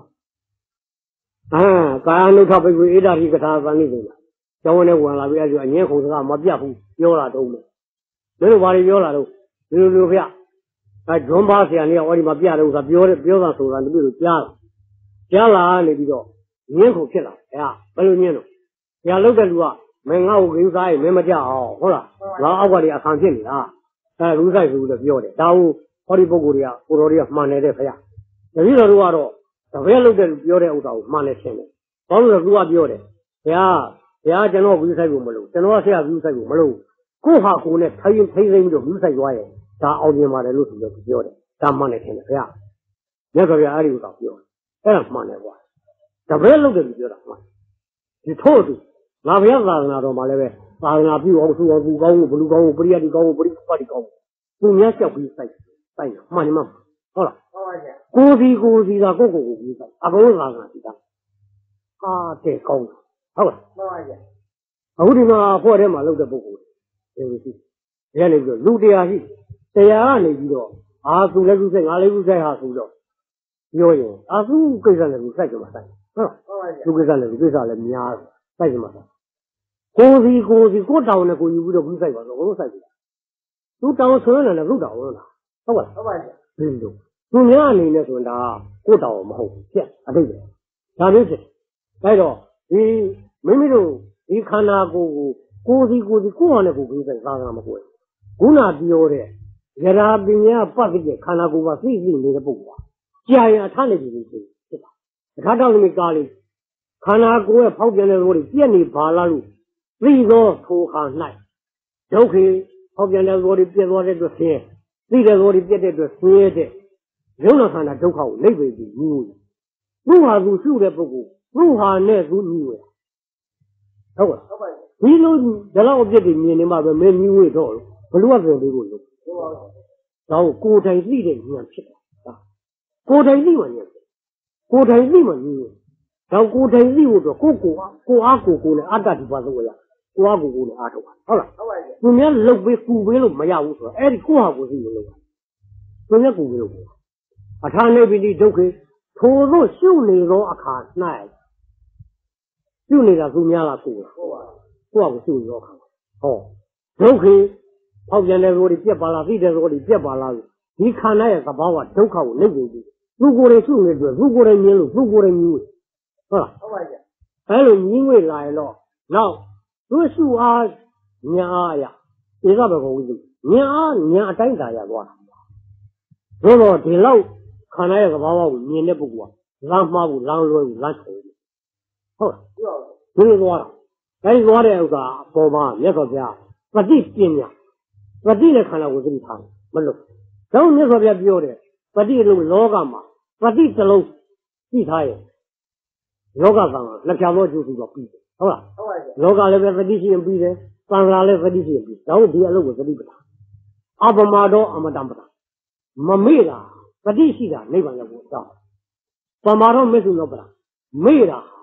ကာယ ानु ထပိကွေဧတာတိကထာသံလိမ့်မယ်ကျောင်းနဲ့ဝင်လာပြီးအဲ့ဒီအငင်းခုံစကားမပြတ်ဘူးပြောလာတော့မယ်တို့ဘာတွေပြောလာတော့ဒီလိုဗျဒွန်ပါဆရာနေဟောဒီမှာပြတဲ့ဥစ္စာပြောတာဆိုတာတပည့်တို့ကြားလာနေပြီးတော့ငင်းခုံဖြစ်လာဘယ်လိုငင်းတော့ဆရာလုပ်တဲ့လူကမင်းငါ့ကိုဂရုစားရင်မင်းမကြအောင်ဟုတ်လားငါအောက်ကတည်းကအခါဖြစ်နေတာဂရုဆိုင်ဘူးလို့ပြောတယ်ဒါကိုဟောဒီပုဂ္ဂိုလ်တွေကကိုတော်တွေကမှန်နေတဲ့ခင်ဗျတပည့်တော်တို့ကတော့တပည့်လုပ်တဲ့လူပြောတဲ့ဥစ္စာကိုမှန်နေရှင်းတယ်ဘာလို့လဲသူကပြောတယ်ဘုရားကျွန်တော်ဂရုဆိုင်ဖို့မလို့ကျွန်တော်ဆရာဂရုဆိုင်ဖို့မလို့ကိုဟာကိုနဲ့ထိမ့်ပြီးတော့ဂရုဆိုင်သွားရင်ဒါအောင်မြင်ပါတယ်လို့သူပြောတယ်ဒါမှန်နေတယ်ခင်ဗျမြတ်စွာဘုရားအဲ့ဒီဥစ္စာပြောအဲ့ဒါမှန်တယ်ကွာတပည့်လုပ်တဲ့လူပြောတာမှန်ဒီထို့သူငါဘုရားသာသနာတော်မှာလည်းပဲသာသနာပြုအောင်သူအောင်သူကောင်းကိုဘလူကောင်းကိုပရိယတ်ဒီကောင်းကိုပရိပတ်ဒီကောင်းကိုသူများလျှောက်ပြီးစိုက်မှန်နေမှာဟုတ်လားဟုတ်ပါဗျာကိုစီသာကိုပြီးစိုက်အဘိုးသာသနာဒီကတဲ့ကောင်းဟုတ်လားမှန်ပါဗျာအခုဒီမှာဖွဲ့ထဲမှာလုပ်တဲ့ပုဂ္ဂိုလ်တွေရှိတယ်ဒီကနေပြီးတော့လူတရားရှိတရားကနေပြီးတော့သူလည်းသူစိုက်ငါလည်းသူစိုက်ဟာဆိုတော့ပြောရင်သူကိစ္စလည်းသူစိုက်ကြမှာစိုက်ဟုတ်လားသူကိစ္စလည်းသူကိစ္စလည်းများစိုက်ကြမှာစိုက်ကိုစီကိုတောင်းနဲ့ကိုယူပြီးတော့ဘူးစိုက်ပါတော့ဘလို့စိုက်ပြီသူတောင်းဆွဲနေတယ်သူ့တောင်းလားဟုတ်ပါလားဟုတ်ပါဗျာဒီလိုသူများအနေနဲ့ဆိုရင်ဒါကိုတောင်းမဟုတ်ဘူးပြက်အတိတ်ပဲဒါမျိုးဖြစ်ဒါတော့ဒီမိမိတို့ဒီခန္ဓာကိုယ်ကိုစီကိုဟာနဲ့ကိုဘူးစိုက်သာသာမကွယ်ခုနပြောတဲ့ယရာပညာပတ်တဲ့ခန္ဓာကိုယ်ကသိနေတဲ့ပုဂ္ဂိုလ်ကကြာရင်အထနဲ့ဒီလိုဖြစ်တာအခါတောင်းနေကားလေးခန္ဓာကိုယ်ရဲ့ဖောက်ပြန်တဲ့သဘောတွေပြက်နေပါလားလို့သိသောထိုခါ၌ဒုက္ခဖောက်ပြန်တဲ့သဘောတွေပြက်သွားတဲ့အတွက်ဆင်းရဲသိတဲ့သဘောတွေပြက်တဲ့အတွက်ဆင်းရဲတဲ့ယုံနာခန္ဓာဒုက္ခကိုနိဗ္ဗာန်ပြီးမြင်လို့သူ့ဟာသူရှုတဲ့ပုဂ္ဂိုလ်သူ့ဟာနဲ့သူမြင်ရဟုတ်ပါဒီလိုဒီလောက်အပြစ်တွေမြင်နေမှပဲမင်းမြင်ဝေတော့ဘလို့ကပြန်ပြီးကိုလို့ဒါကိုယ်တိုင်သိတဲ့ဉာဏ်ဖြစ်တာကိုယ်တိုင်သိမှဉာဏ်ဖြစ်ကိုယ်တိုင်သိမှမြင်တော့ကိုယ်တိုင်သိဖို့တော့ကိုအားကိုနဲ့အတ္တဒီပါဆိုရကိုအားကိုနဲ့အားထုတ်ပါဟုတ်လားဟုတ်ပါပြီသူများလုတ်ပေးကူပေးလို့မရဘူးဆိုတော့အဲ့ဒီကိုဟာကိုသိလို့လုပ်တာသူများကူပေးလို့အထာနေပိတိဒုက္ခထိုတို့ရှုနေသောအခါ၌ရှုနေတာသူများလားကိုလားဟုတ်ပါကိုဟာကိုရှုနေသောအခါဟောဒုက္ခဖောက်ပြန်တဲ့သဘောတွေပြက်ပါလားသိတဲ့သဘောတွေပြက်ပါလားဒီခန္ဓာရဲ့သဘာဝဒုက္ခကိုနှိမ့်နေပြီသူကိုယ်တွေရှုနေတယ်သူကိုယ်တွေမြင်လို့သူကိုယ်တွေမြင်လို့ဟုတ်လားဟုတ်ပါရဲ့အဲ့လိုညီးငွေလာရင်တော့နောက်သူရှုအားညာအားရဒီကဘယ်ကိုဝိသုညာအတိုင်းသာရသွားတာတော့ဒီလောက်ခန္ဓာရဲ့သဘာဝကိုမြင်တဲ့ပုဂ္ဂိုလ်ကလမ်းမှားဘူးလမ်းလွဲဘူးလမ်းချုံဘူးဟုတ်လားဒီလိုသွားတာအဲဒီသွားတဲ့ဥစ္စာအပေါ်မှာမြတ်စွာဘုရားပฏิပညာပฏิနဲ့ခန္ဓာကိုသတိထားမလို့တော့မြတ်စွာဘုရားပြောတယ်ပฏิလို့လောကမှာပฏิတစ်လုံးကြည့်ထားရင်လောကသံဃာလက်ဖြာသောကျိုးစီတော့ပြီးတယ်ဟုတ်လားဟုတ်ပါပြီလောကလည်းပဲသတိရှိရင်ပြီးတယ်သံဃာလည်းသတိရှိရင်ပြီးဒါကိုဒီအလုပ်ကိုသတိပဋ္ဌာန်အပမတော်အမတံပဋ္ဌာန်မမေ့တာသတိရှိတာနိဗ္ဗာန်ရောက်ဖို့တောင်းပမာတော်မေ့စုလောပဋ္ဌာန်မေ့တာ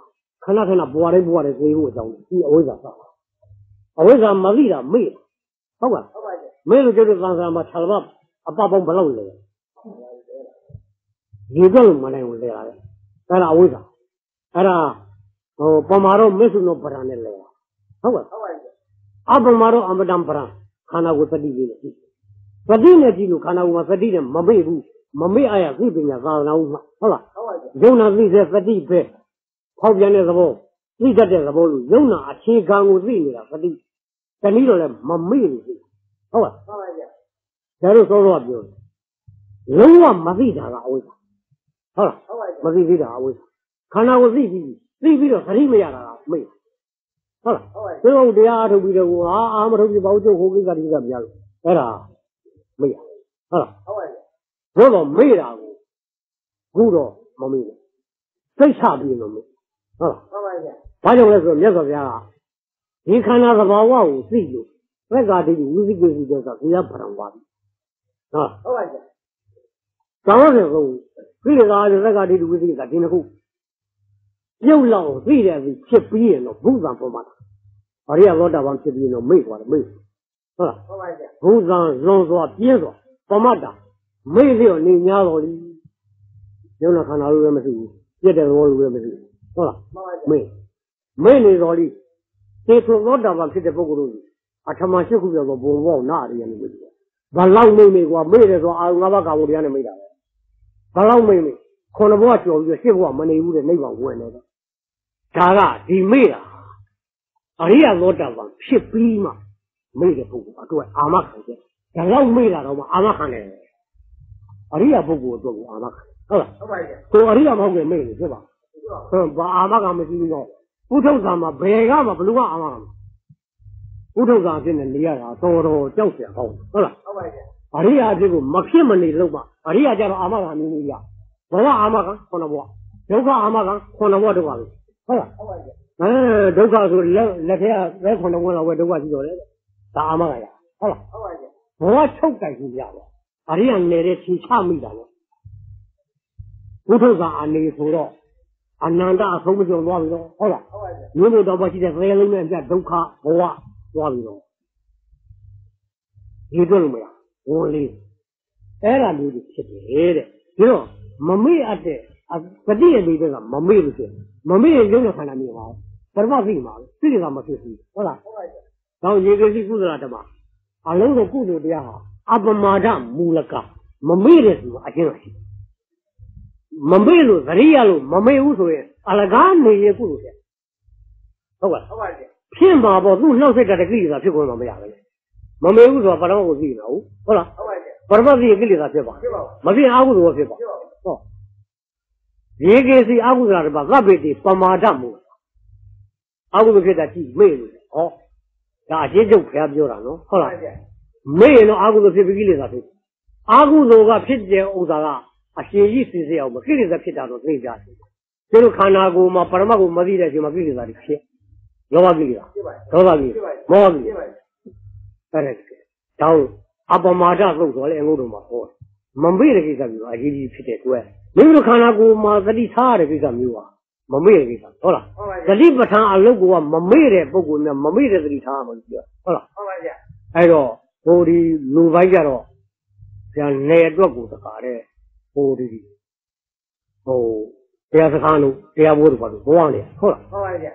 ခဏဘွားလေးသိဖို့အကြောင်းဒီအဝိဇ္ဇာစအဝိဇ္ဇာမသိတာမေ့ဟုတ်ပါမေ့လို့ကျတော့သံဃာမှာခြာလဘအပပေါင်းဘယ်လောက်လဲဒီတော့မနိုင်ဘူးလေအဲ့ဒါအဝိဇ္ဇာအဲ့ဒါပမာရောမေဆုနောပရနဲ့လဲဟုတ်ပါအပမာရောအမတံပရခန္ဓာကိုယ်သတိလေးနဲ့ကြည့်သတိနဲ့ကြည့်လို့ခန္ဓာကိုယ်မှာသတိနဲ့မမေ့ဘူးမမေ့အရာသိပညာသာနာဦးမှာဟုတ်လားယုံနာသိတဲ့သတိပဲဖောက်ပြန်တဲ့သဘောသိတတ်တဲ့သဘောလို့ယုံနာအခြေခံကိုသိနေတာသတိတနည်းတော့လည်းမမေ့ဘူးဟုတ်လားဒါလို့စောစောပြောလုံးဝမသိတာကအဝိဇ္ဇာဟုတ်လားမသိသေးတာအဝိဇ္ဇာခန္ဓာကိုသိပြီးတော့သတိမရတာကမေ့ဟုတ်လားဘယ်လိုတရားအထုတ်ပြီးတော့အာမထုတ်ပြီးပေါ့ကျုပ်ဟိုကိစ္စဒီကိစ္စပြလို့အဲ့ဒါမေ့ရဟုတ်လားဘုတော့မေ့တာကိုခုတော့မမေ့ဘူးစိတ်ချပြီးတော့မေ့ဟုတ်လားဘာကြောင့်လဲဆိုတော့မြတ်စွာဘုရားကဒီခန္ဓာသဘာဝကိုသိလို့သက္ကာတိဝိသိကိစ္စတဲ့ကဘုရားပရံပါပြီဟုတ်ပါဗျာကောင်းတယ်ဟုတ်ပြီလေကားသက္ကာတိဝိသိကိစ္စဒီနှစ်ခုပြုတ်လောက်သိတယ်ပြီးဖြစ်ပြီးရင်တော့ဘုဇံပေါ်မှာအရိယသောတာပန်ဖြစ်ပြီးတော့မေ့သွားတယ်မေ့ဟုတ်လားဘုဇံလွန်စွာပြင်းစွာပမတ္တမေ့လျော့နေများတော်လီယုံနာခန္ဓာလိုလည်းမရှိဘူးပြည့်တဲ့သဘောလိုလည်းမရှိဘူးဟုတ်လားမေ့နေတော်လီသေထုသောတာပန်ဖြစ်တဲ့ပုဂ္ဂိုလ်တို့အထမရှိခုပြောတော့ဘုံဘောက်နာရည်နေပြီဘာလောက်မေ့ကွာမေ့တယ်ဆိုအာငါးပါးကာဝတရားနဲ့မေ့တာပဲဘာလောက်မေ့ခုနဘဝကျော်ပြီးရှစ်ဘဝမနေဘူးတဲ့နိဗ္ဗာန်ဝင်တယ်ဒါကဒီမေ့တာအရိယသောတာပန်ဖြစ်ပြီးမှမေ့တဲ့ပုဂ္ဂိုလ်အတွက်အာမခံတယ်ဒါလောက်မေ့တာတော့မှအာမခံတယ်အရိယပုဂ္ဂိုလ်အတွက်ကိုအာမခံဟုတ်လားဟုတ်ပါရဲ့ကိုအရိယမဟုတ်ခင်မေ့နေဖြစ်ပါဘာအာမခံမရှိဘူးတော့ဥထုဇာမှာဘယ်ကမှဘလူကအာမခံဥထုဇာဖြစ်နေနေရတာတော်ကြောက်เสียကောင်းဟုတ်လားဟုတ်ပါရဲ့အရိယအဖြစ်ကိုမဖြစ်မနေလို့မှအရိယကြတော့အာမခံနေနေရဘဝအာမခံခုနဘဝဒုက္ခအာမခံခုနဘဝဒုက္ခပဲဟုတ်လားဟုတ်ပါရဲ့ဒုက္ခဆိုလက်ထဲကပဲခုနဘဝလောက်ပဲဒုက္ခရှိတော့တယ်ဒါအာမခံရဟုတ်လားဟုတ်ပါရဲ့ဘဝချုပ်ကြိုက်ကြည့်ရပါအရိယနေတဲ့ခြေချမိတာလေဥထုဇာအနေဆိုတော့အနန္တအဆုံးမကျော်သွားပြီတော့ဟုတ်လားဟုတ်ပါရဲ့မျိုးမျိုးတော့ရှိတဲ့သေလုံးနဲ့ပြဒုက္ခဘဝသွားပြီတော့ဒီတွေ့လို့မလားဝင်လေးအဲ့ဒါမျိုးဖြစ်တယ်တဲ့ဒီတော့မမေ့အပ်တဲ့ပฏิယတိကမမေ့လို့ဆိုမမေ့ရင်ရုပ်နဲ့ခန္ဓာမျိုးပါပရမသိမှာသိတယ်ကမဖြစ်ဘူးဟုတ်လားဟုတ်ပါရဲ့တော့ရေကစီကုသလဓမ္မအလုံးစုံကုသိုလ်တရားဟာအပမာဒမူလကမမေ့တယ်ဆိုတာအကျဉ်းရှိမမေ့လို့သတိရလို့မမေ့ဘူးဆိုရင်အလကားနေရကုသိုလ်ဖြစ်ဟုတ်ပါဟုတ်ပါရဲ့ဖြစ်မှာပေါ့သူ့နှောက်ဆက်တဲ့ကိလေသာဖြစ်ကုန်မှမရဘူးမမေ့ဘူးဆိုတာပရမကိုသိနေတာဟုတ်လားဟုတ်ပါရဲ့ပရမသိကိလေသာဖြစ်ပါမဖြစ်အာဟုသောဖြစ်ပါဟုတ်ရေကေစီအာဟုသလားတပါကပ္ပိတိပမာဒမူအာဟုသဖြစ်တာကြည့်မေ့လို့ဟောဒါအကျဉ်းချုပ်ဖျားပြောတာနော်ဟုတ်လားမေ့ရင်တော့အာဟုသဖြစ်ပြီးကိလေသာဖြစ်အာဟုသောကဖြစ်တဲ့ဥစ္စာကအရှင်ကြီးသိစေအောင်မကိလေသာဖြစ်တာတော့သိကြတယ်ကျလို့ခန္ဓာကိုယ်မှာပရမတ်ကိုမသိတဲ့အချိန်မှာကိလေသာတွေဖြစ်လောဘကိလေသာဒေါသကိလေသာမောဟကိလေသာအဲ့ဒါတောင်းအပမာဒသုတ်ဆိုလေအငုတ်တော်မှာဟောမမေ့တဲ့ကိစ္စမျိုးအရေးကြီးဖြစ်တဲ့အတွက်မိမိတို့ခန္ဓာကိုယ်မှာသတိထားတဲ့ကိစ္စမျိုးပါမမေ့တဲ့ကိစ္စဟုတ်လားသတိပဋ္ဌာန်အလုပ်ကမမေ့တဲ့ပုဂ္ဂိုလ်များမမေ့တဲ့သတိထားမှလို့ပြောဟုတ်လားဟုတ်ပါဗျာအဲ့တော့ဟိုဒီလူပိုင်းကြတော့ညာနယ်အတွက်ကိုတခါတဲ့ဟိုတရားစခန်းလို့တရားဘိုးတို့ဘာလို့ဘဝနေဟုတ်လားဟုတ်ပါဗျာ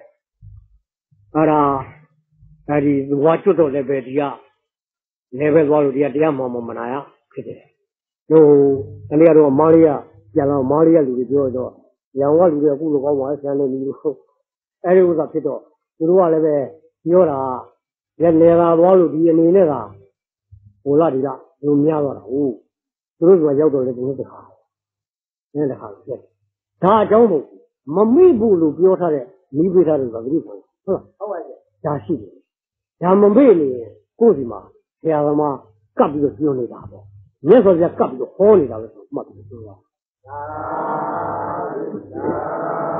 အဲ့ဒီဝါကျွတ်တော့လည်းပဲဒီကလည်းပဲသွားလို့ဒီကတရားမှမနာရဖြစ်တယ်ဟိုတနေ့ကတော့မောင်လေးကပြန်တော့မောင်လေးကလူတွေပြောတော့ရောင်ကလူတွေအခုလိုကောင်းပါဆန်းနေပြီလို့အဲ့ဒီဥစ္စာဖြစ်တော့သူတို့ကလည်းပဲပြောတာလက်နေလာသွားလို့ဒီအနေနဲ့ကဟိုလာဒီကလူများသွားတာဟုတ်သူတို့ကရောက်တော့လေဒီနေ့တခါနဲ့တခါပြက်ဒါအကြောင်းမို့မမိဘူးလို့ပြောထားတဲ့မိပေးထားတဲ့ကတိပေါ့ဟုတ်လားဟုတ်ပါရဲ့ဒါရှိတယ်ဒါမမေ့နေကိုယ့်ဒီမှာဆရာသမားကပ်ပြီးတော့ပြောနေတာပေါ့မြတ်စွာဘုရားကပ်ပြီးတော့ဟောနေတာပဲဆိုမှတ်ပြီးပြောတာ